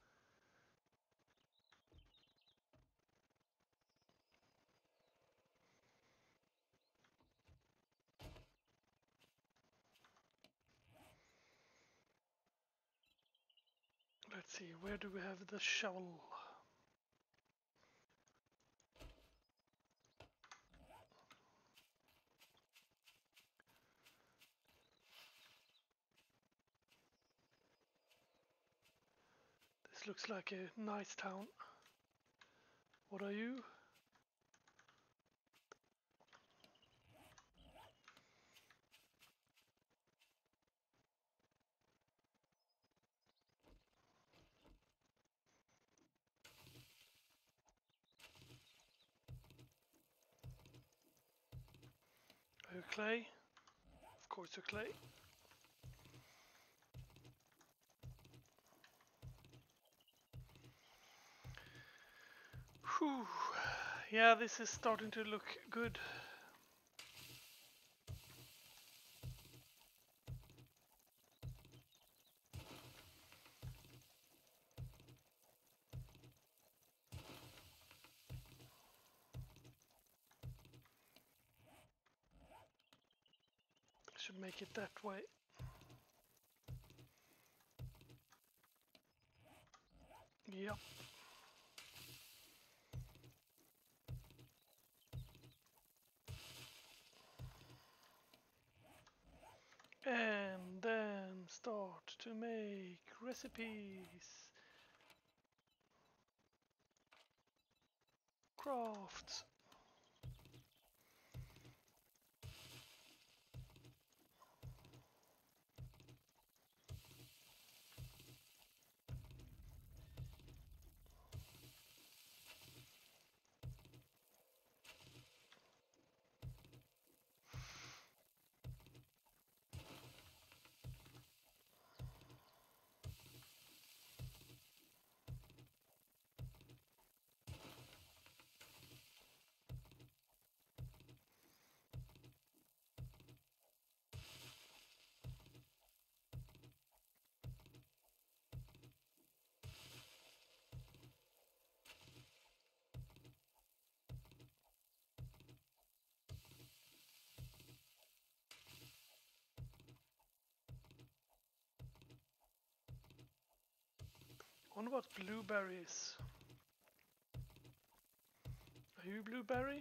Let's see, where do we have the shovel? This looks like a nice town. What are you? Are you clay? Of course you're clay. Whew. Yeah, this is starting to look good. Should make it that way. Yep. And then start to make recipes. Crafts. wonder what blueberries. Are you blueberry?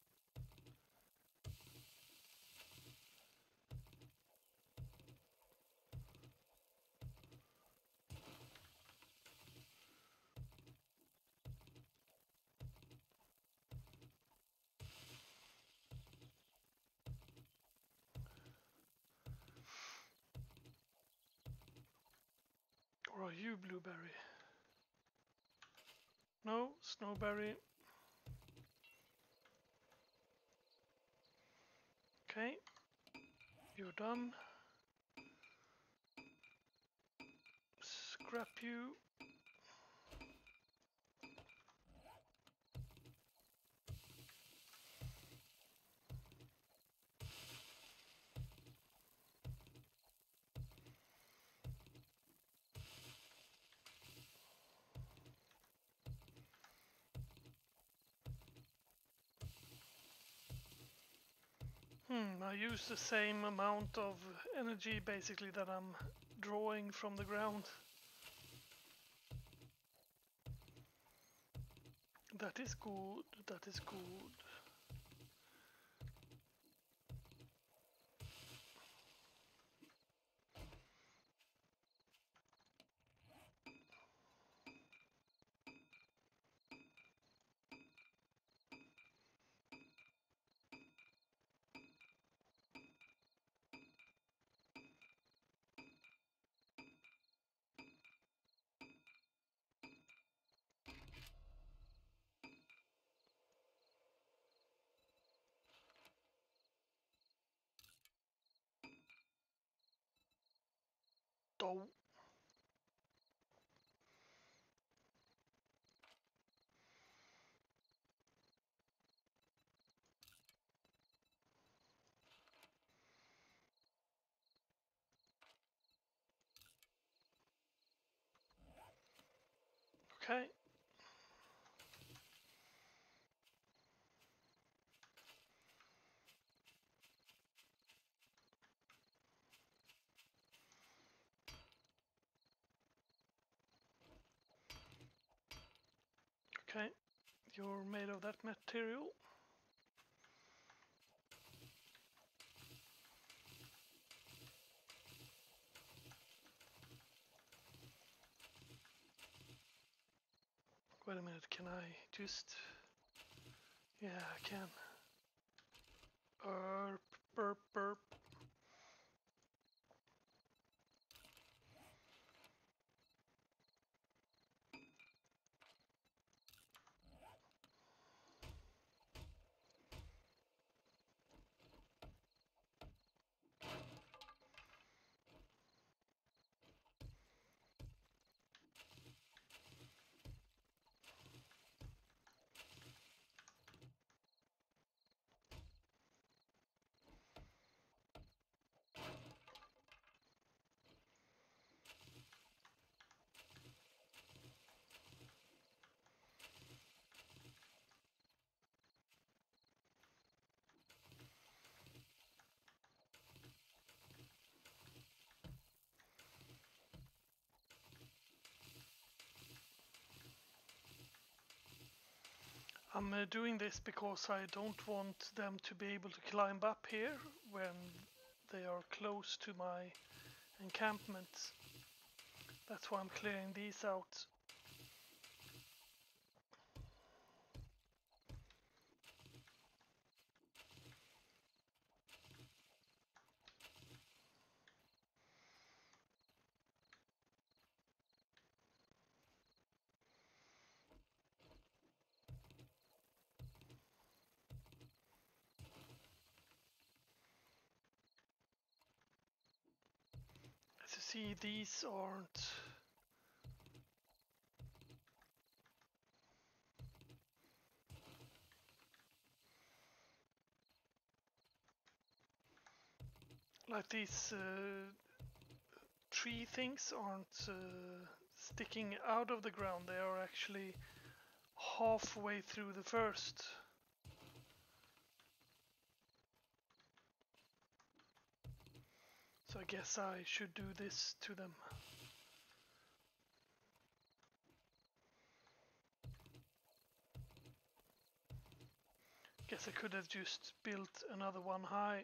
Or are you blueberry? No, snowberry. Okay, you're done. Scrap you. Hmm, I use the same amount of energy basically that I'm drawing from the ground. That is good, that is good. Oh. Okay. Okay, you're made of that material. Wait a minute, can I just... Yeah, I can. Burp, burp, burp. I'm uh, doing this because I don't want them to be able to climb up here when they are close to my encampment. That's why I'm clearing these out. As you see, these aren't... Like these uh, tree things aren't uh, sticking out of the ground, they are actually halfway through the first. So I guess I should do this to them. guess I could have just built another one high.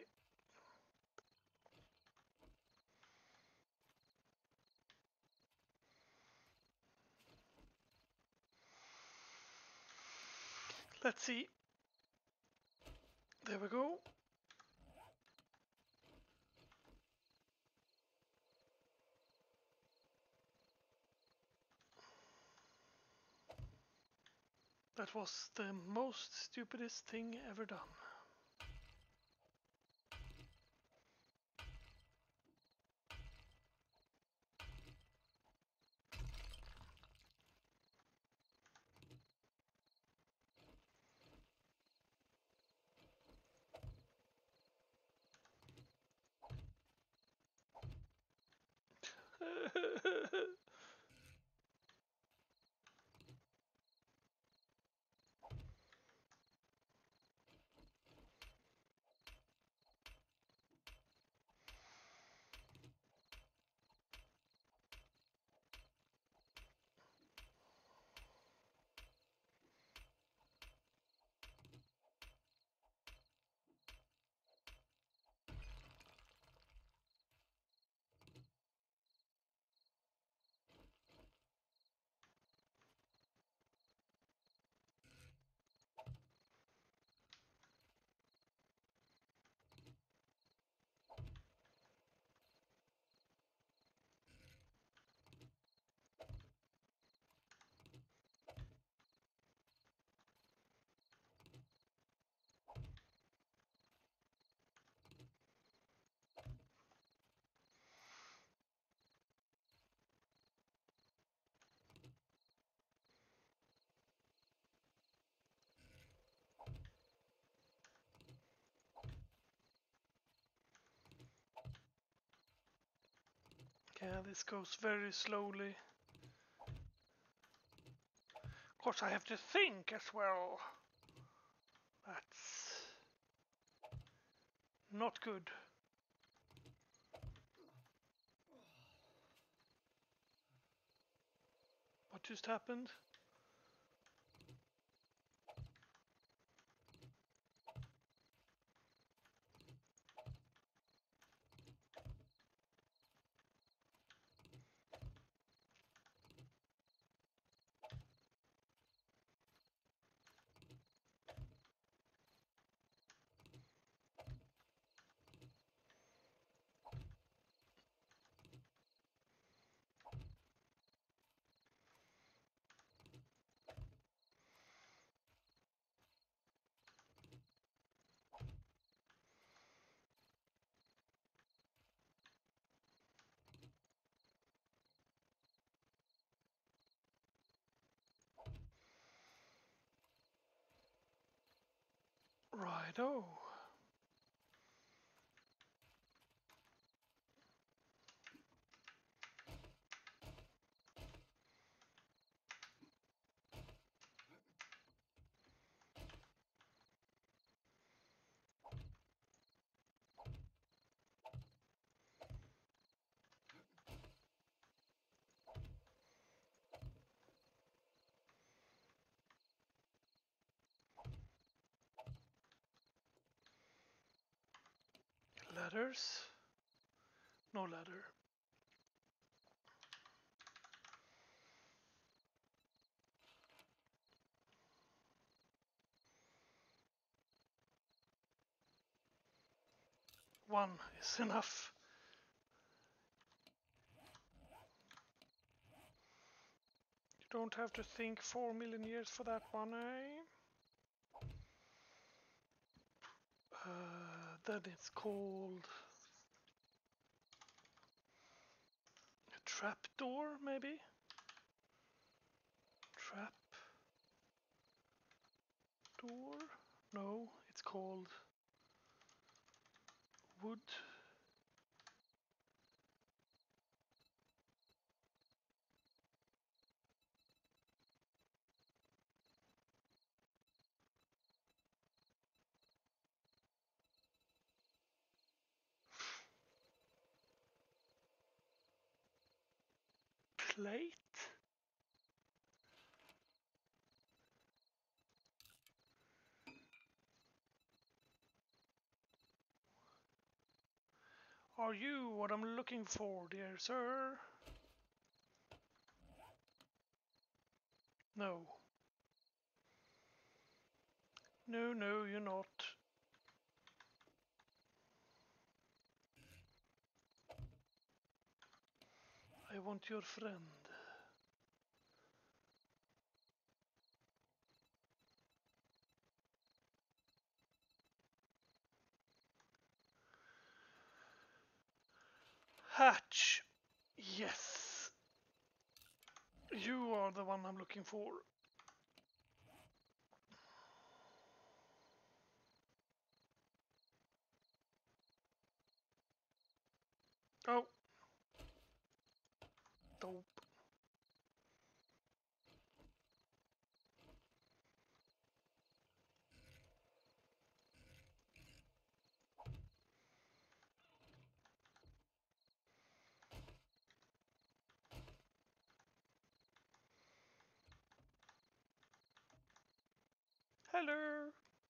Let's see. There we go. That was the most stupidest thing ever done. Yeah, this goes very slowly. Of course, I have to think as well. That's not good. What just happened? Righto. Ladders? No ladder. One is enough. You don't have to think four million years for that one, eh? Uh, then it's called a trapdoor, maybe? Trap door? No, it's called wood. Plate? Are you what I'm looking for, dear sir? No. No, no, you're not. I want your friend. Hatch. Yes. You are the one I'm looking for. Oh. Dope. Hello.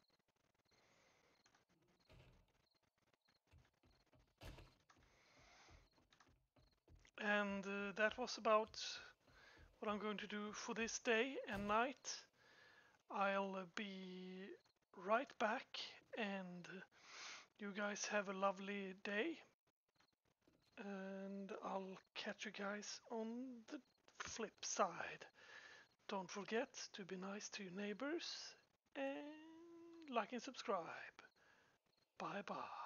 And uh, that was about what I'm going to do for this day and night. I'll uh, be right back, and uh, you guys have a lovely day. And I'll catch you guys on the flip side. Don't forget to be nice to your neighbors and like and subscribe. Bye bye.